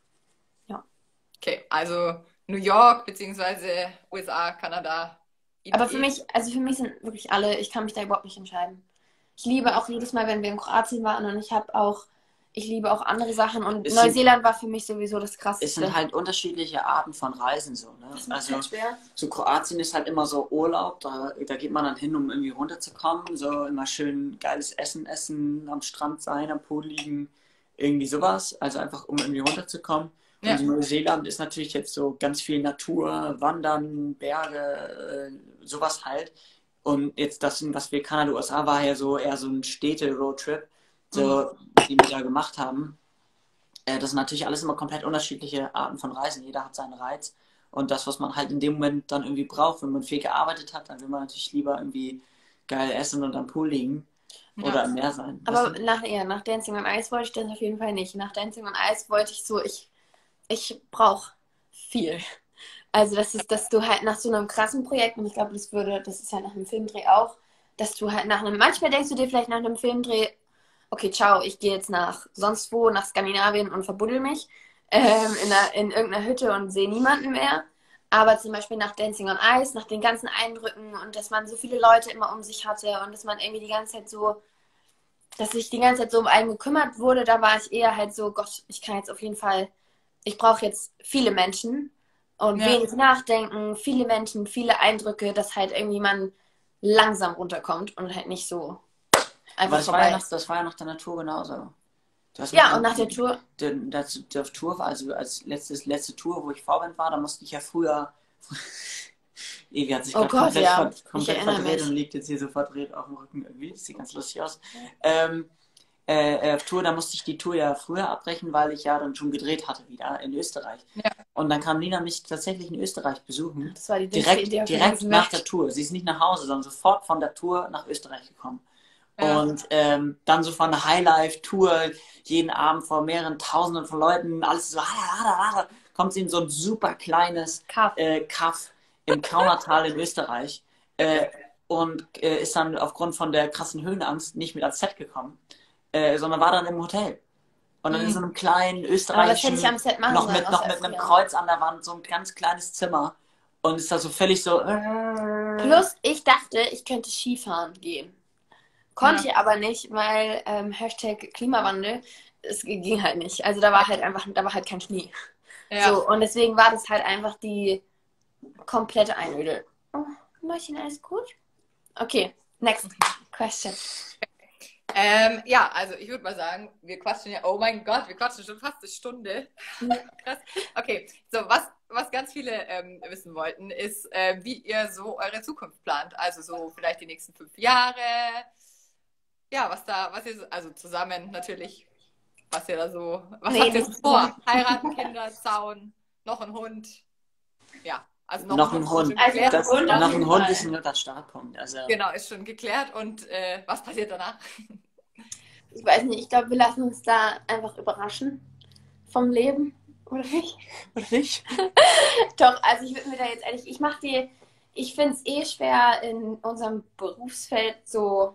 Okay, also New York beziehungsweise U S A, Kanada. Aber für mich, also für mich sind wirklich alle, ich kann mich da überhaupt nicht entscheiden. Ich liebe auch jedes Mal, wenn wir in Kroatien waren und ich habe auch, ich liebe auch andere Sachen und Es sind- Neuseeland war für mich sowieso das Es Krasseste. sind halt unterschiedliche Arten von Reisen so, ne? Das macht Also halt schwer. so Kroatien ist halt immer so Urlaub, da, da geht man dann hin, um irgendwie runterzukommen, so immer schön geiles Essen essen, am Strand sein, am Pool liegen, irgendwie sowas, also einfach um irgendwie runterzukommen. Ja. Und Neuseeland ist natürlich jetzt so ganz viel Natur, Wandern, Berge, äh, sowas halt. Und jetzt das, was wir Kanada, U S A, war ja so eher so ein Städte-Roadtrip, so, die wir da gemacht haben. Äh, das sind natürlich alles immer komplett unterschiedliche Arten von Reisen. Jeder hat seinen Reiz. Und das, was man halt in dem Moment dann irgendwie braucht, wenn man viel gearbeitet hat, dann will man natürlich lieber irgendwie geil essen und am Pool liegen oder Ja. im Meer sein. Aber Weißt du? nach, ja, nach Dancing on Ice wollte ich das auf jeden Fall nicht. Nach Dancing on Ice wollte ich so, ich, ich brauche viel. Also das ist, dass du halt nach so einem krassen Projekt, und ich glaube, das würde, das ist ja nach einem Filmdreh auch, dass du halt nach einem, manchmal denkst du dir vielleicht nach einem Filmdreh, okay, ciao, ich gehe jetzt nach sonst wo, nach Skandinavien und verbuddel mich ähm, in, einer, in irgendeiner Hütte und sehe niemanden mehr. Aber zum Beispiel nach Dancing on Ice, nach den ganzen Eindrücken und dass man so viele Leute immer um sich hatte und dass man irgendwie die ganze Zeit so, dass sich die ganze Zeit so um einen gekümmert wurde, da war ich eher halt so, Gott, ich kann jetzt auf jeden Fall, ich brauche jetzt viele Menschen und Ja. wenig nachdenken, viele Menschen, viele Eindrücke, dass halt irgendwie man langsam runterkommt und halt nicht so Aber einfach das war, vorbei ja nach, ist. das war ja nach der Natur genauso. Du hast Ja, mit und nach der dem- Tour, der, der, der Tour war, also als letztes, letzte Tour, wo ich Vorband war, da musste ich ja früher. Evi hat sich Oh gerade Gott, komplett, ja. ver- Ich komplett erinnere verdreht mich. und liegt jetzt hier so verdreht auf dem Rücken irgendwie. Das sieht ganz lustig aus. Ähm, äh, auf Tour, da musste ich die Tour ja früher abbrechen, weil ich ja dann schon gedreht hatte wieder in Österreich. Ja. Und dann kam Nina mich tatsächlich in Österreich besuchen. Das war die dümmste Direkt, Idee, auf die direkt ganzen nach Welt. der Tour. Sie ist nicht nach Hause, sondern sofort von der Tour nach Österreich gekommen. Ja. Und ähm, dann so von der Highlife-Tour, jeden Abend vor mehreren Tausenden von Leuten, alles so, kommt sie in so ein super kleines Kaff. äh, Kaff im Kaunertal in Österreich äh, und äh, ist dann aufgrund von der krassen Höhenangst nicht mit ans Set gekommen, äh, sondern war dann im Hotel. Und dann in so einem kleinen Aber das hätte österreichischen, ich am Set machen noch sollen, mit, noch aus mit einem Erfrieren. Kreuz an der Wand, so ein ganz kleines Zimmer. Und ist da so völlig so. Äh, Plus, ich dachte, ich könnte Skifahren gehen. Konnte Ja. ich aber nicht, weil ähm, Hashtag Klimawandel, es ging halt nicht. Also da war halt einfach, da war halt kein Schnee. Ja. So, und deswegen war das halt einfach die komplette Einöde. Oh, Mäuschen, alles gut? Okay, next question. Ähm, ja, also ich würde mal sagen, wir quatschen ja, oh mein Gott, wir quatschen schon fast eine Stunde. Krass. Okay, so was, was ganz viele ähm, wissen wollten, ist, äh, wie ihr so eure Zukunft plant. Also so vielleicht die nächsten fünf Jahre. Ja, was da, was ihr so, also zusammen natürlich, was ihr da so, was Nee, habt ihr so nicht vor? Heiraten, Kinder, Zaun, noch ein Hund. Ja, also noch, noch ein ein Hund. Hund. ist schon Also geklärt. Das, Hund auf noch jeden ein Hund Fall. ist ein guter Startpunkt. Also, Genau, ist schon geklärt. Und äh, was passiert danach? Ich weiß nicht, ich glaube, wir lassen uns da einfach überraschen vom Leben, oder nicht? oder nicht? Doch, also ich würde mir da jetzt ehrlich, ich mache die, ich finde es eh schwer in unserem Berufsfeld so,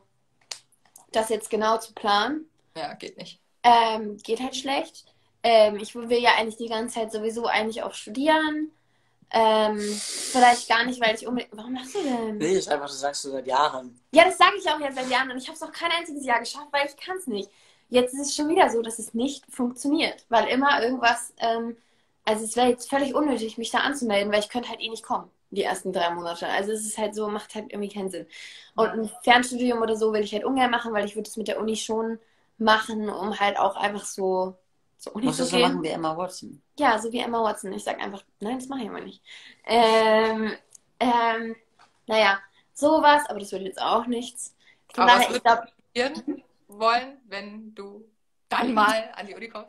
das jetzt genau zu planen. Ja, geht nicht. Ähm, geht halt schlecht. Ähm, ich will ja eigentlich die ganze Zeit sowieso eigentlich auch studieren. Ähm, vielleicht gar nicht, weil ich unbedingt. Warum machst du denn? Nee, ist einfach, das sagst du seit Jahren. Ja, das sage ich auch jetzt seit Jahren und ich habe es noch kein einziges Jahr geschafft, weil ich kann es nicht. Jetzt ist es schon wieder so, dass es nicht funktioniert, weil immer irgendwas, ähm, also es wäre jetzt völlig unnötig, mich da anzumelden, weil ich könnte halt eh nicht kommen, die ersten drei Monate. Also es ist halt so, macht halt irgendwie keinen Sinn. Und ein Fernstudium oder so will ich halt ungern machen, weil ich würde es mit der Uni schon machen, um halt auch einfach so zur Uni Musst zu du so gehen. machen wie Emma Watson. Ja, so wie Emma Watson. Ich sag einfach, nein, das mache ich aber nicht. Ähm, ähm, naja, sowas, aber das wird jetzt auch nichts. Von Aber was daher, ich würdest glaube, du studieren wollen, wenn du dann mal an die Uni kommst?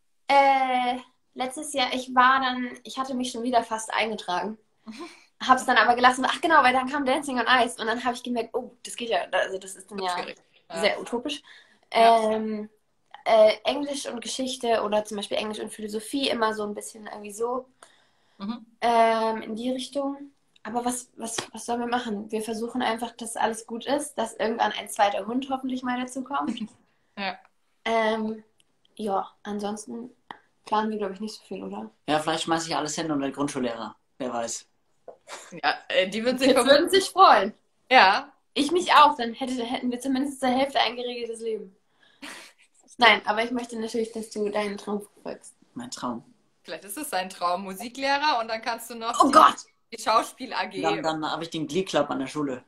äh, letztes Jahr, ich war dann, ich hatte mich schon wieder fast eingetragen. Hab's dann aber gelassen. Ach genau, weil dann kam Dancing on Ice und dann habe ich gemerkt, oh, das geht ja, also das ist dann ja Schwierig. Ja. sehr utopisch. Ja. Ähm, äh, Englisch und Geschichte oder zum Beispiel Englisch und Philosophie immer so ein bisschen irgendwie so Mhm. ähm, in die Richtung. Aber was, was, was sollen wir machen? Wir versuchen einfach, dass alles gut ist, dass irgendwann ein zweiter Hund hoffentlich mal dazu kommt. Ja. Ähm, ja, ansonsten planen wir, glaube ich, nicht so viel, oder? Ja, vielleicht schmeiße ich alles hin und der Grundschullehrer. Wer weiß. Ja, äh, die würden sich Jetzt vermutlich. würden sich freuen. Ja, Ich mich auch, dann hätte, hätten wir zumindest zur Hälfte ein geregeltes Leben. Nein, aber ich möchte natürlich, dass du deinen Traum verfolgst. Mein Traum. vielleicht ist es sein Traum, Musiklehrer, und dann kannst du noch Oh die, Gott! die Schauspiel-A G. Dann, dann habe ich den Glee Club an der Schule.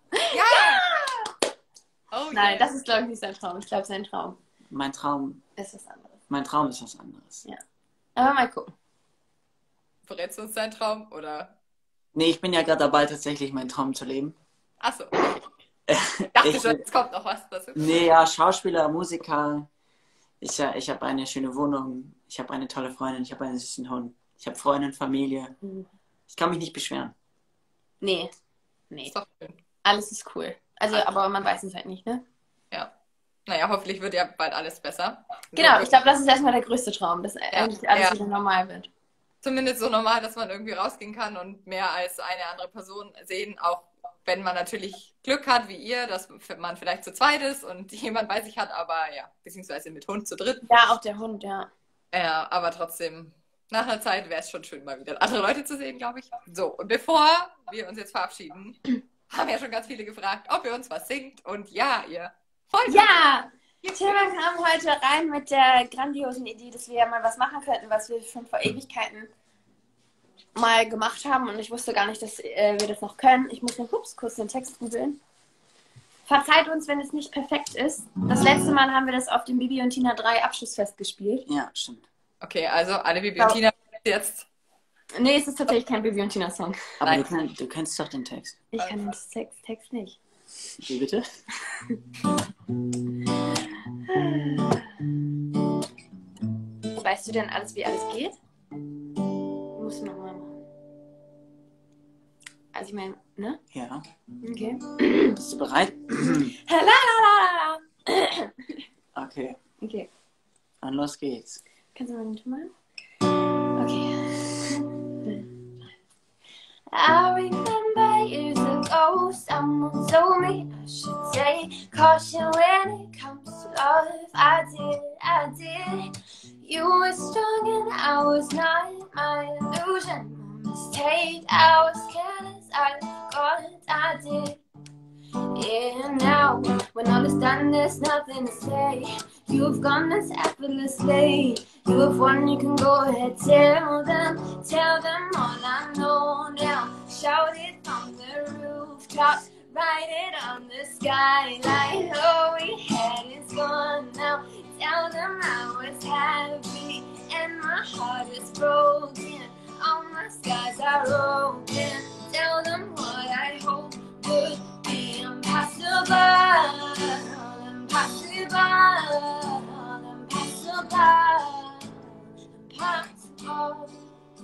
Ja! Oh, Nein, yeah. das ist, glaube ich, nicht sein Traum. Ich glaube, sein Traum Mein Traum, ist was anderes. mein Traum ist was anderes. Ja. Aber mal gucken. Verrätst du uns deinen Traum? Oder? Nee, ich bin ja gerade dabei, tatsächlich meinen Traum zu leben. Achso. Ich dachte Ich- schon, es kommt noch was dazu. Nee, ja, Schauspieler, Musiker. Ich, ja, ich habe eine schöne Wohnung. Ich habe eine tolle Freundin. Ich habe einen süßen Hund. Ich habe Freundin, Familie. Mhm. Ich kann mich nicht beschweren. Nee. Nee. Ist doch schön. Alles ist cool. Also, aber man weiß es halt nicht, ne? Ja. Naja, hoffentlich wird ja bald alles besser. Genau, So, ich glaube, das ist erstmal der größte Traum, dass eigentlich alles ja. wieder normal wird. Zumindest so normal, dass man irgendwie rausgehen kann und mehr als eine andere Person sehen, auch wenn man natürlich Glück hat, wie ihr, dass man vielleicht zu zweit ist und jemand bei sich hat, aber ja, beziehungsweise mit Hund zu dritt. Ja, auch der Hund, ja. Ja, aber trotzdem, nach einer Zeit wäre es schon schön, mal wieder andere Leute zu sehen, glaube ich. So, und bevor wir uns jetzt verabschieden, haben ja schon ganz viele gefragt, ob ihr uns was singt. Und ja, ihr folgt. Ja! Tilman kam heute rein mit der grandiosen Idee, dass wir ja mal was machen könnten, was wir schon vor Ewigkeiten mal gemacht haben. Und ich wusste gar nicht, dass äh, wir das noch können. Ich muss noch ups, kurz den Text googeln. Verzeiht uns, wenn es nicht perfekt ist. Das letzte Mal haben wir das auf dem Bibi und Tina drei Abschlussfest gespielt. Ja, stimmt. Okay, also alle Bibi und Tina jetzt. Nee, es ist tatsächlich kein Bibi und Tina Song. Aber Nein. du, kann, du kennst doch den Text. Ich kann den Text, Text nicht. Wie bitte? Weißt du denn alles, wie alles geht? Musst du nochmal machen. Also ich meine, ne? Ja. Okay. Bist du bereit? Lalalala. Okay, Okay. dann los geht's. Kannst du mal den Ton machen? Okay. I remember years ago, someone told me I should take caution when it comes to love. I did, I did. You were strong and I was not. My illusion, my mistake. I was careless, I forgot I did. Yeah, now when all is done, there's nothing to say. You've gone as effortlessly. You have won, you can go ahead, tell them, tell them all I know now. Shout it from the rooftops, write it on the skyline. All we had is gone now. Tell them I was happy and my heart is broken. All my skies are open. Tell them what I hope would be impossible. Impossible. Impossible. Impossible.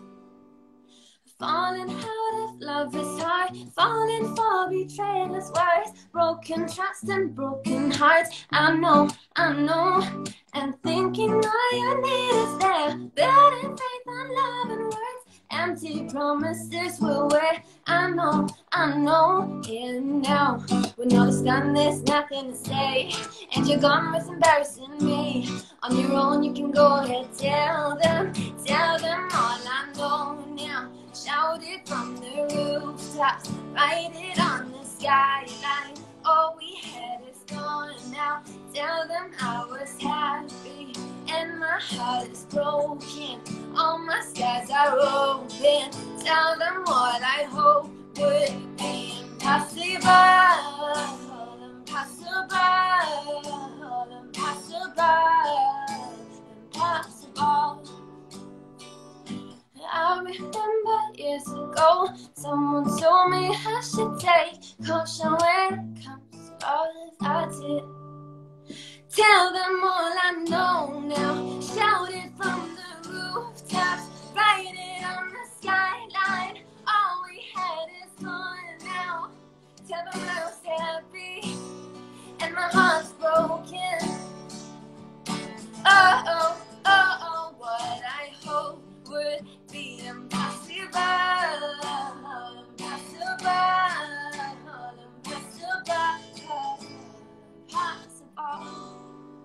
Falling out of love is hard. Falling for betrayal's words. Broken trust and broken hearts. I know, I know. And thinking all you need is there. Building faith on love and words. Empty promises will wait. I know, I know. And now, when all is done, there's nothing to say. And you're gone with embarrassing me. On your own, you can go ahead, tell them, tell them all I know now. Shout it from the rooftops, write it on the skyline. All we had is gone now. Tell them I was happy and my heart is broken. All my skies are open. Tell them what I hope would be impossible. Impossible. Impossible. Impossible. I remember years ago, someone told me I should take caution when it comes to love. I did. Tell them all I know now. Shout it from the rooftops, write it on the skyline. All we had is gone now. Tell them I was happy and my heart's broken. Oh, oh, oh, oh, what I hope would be impossible, impossible, impossible, impossible.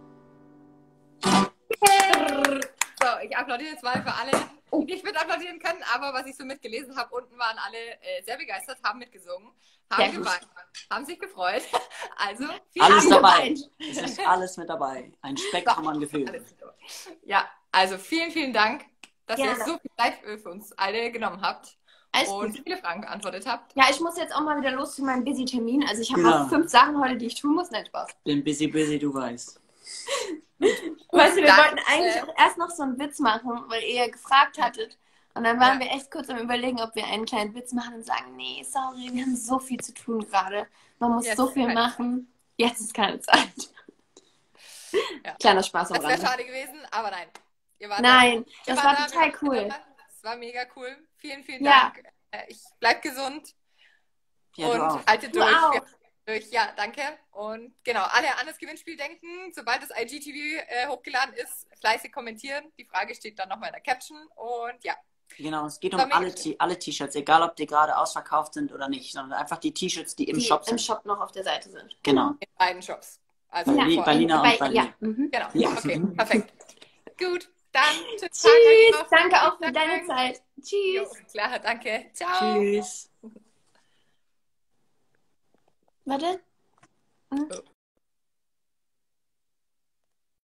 So, ich applaudiere jetzt mal für alle, die nicht mit applaudieren können, aber was ich so mitgelesen habe, unten waren alle äh, sehr begeistert, haben mitgesungen, haben geweint, haben sich gefreut. Also, viel alles dabei. geweint. Es ist alles mit dabei. Ein Spektrum an Gefühlen. Ja, also vielen, vielen Dank, dass Gerne. ihr so viel Zeit für uns alle genommen habt Alles und gut. viele Fragen beantwortet habt. Ja, ich muss jetzt auch mal wieder los zu meinem Busy-Termin. Also ich habe Genau. noch fünf Sachen heute, die ich tun muss. Nein, Spaß. Bin busy, busy, du weißt. Weißt du, wir Dann, wollten eigentlich äh, auch erst noch so einen Witz machen, weil ihr gefragt hattet. Und dann waren Ja. wir echt kurz am Überlegen, ob wir einen kleinen Witz machen und sagen, nee, sorry, wir haben so viel zu tun gerade. Man muss Jetzt so ist viel keine machen. Jetzt ist keine Zeit. Ja. Kleiner Spaß am Das wäre Rande. schade gewesen, aber nein. Ihr wart Nein, da. Ihr das wart war da, total wir waren cool. da. Das war mega cool. Vielen, vielen Ja. Dank. Äh, Ich bleib gesund Ja, du auch. und haltet Du durch. auch. Wir- durch. Ja, danke. Und genau, alle an das Gewinnspiel denken. Sobald das I G T V äh, hochgeladen ist, fleißig kommentieren. Die Frage steht dann nochmal in der Caption. Und ja, Genau, es geht War um mega alle, schön. T- alle T-Shirts, egal ob die gerade ausverkauft sind oder nicht, sondern einfach die T-Shirts, die im Die Shop im sind. Shop noch auf der Seite sind. Genau. in beiden Shops. Also Bei Li- vor- bei Lina und Bei- bei ja. mir. Mhm. Genau. Ja. Okay, perfekt. Gut, dann tschüss. Tschüss, danke auch für Danke. deine Zeit. Jo, Tschüss. klar, danke. Ciao. Tschüss. Warte. Oh.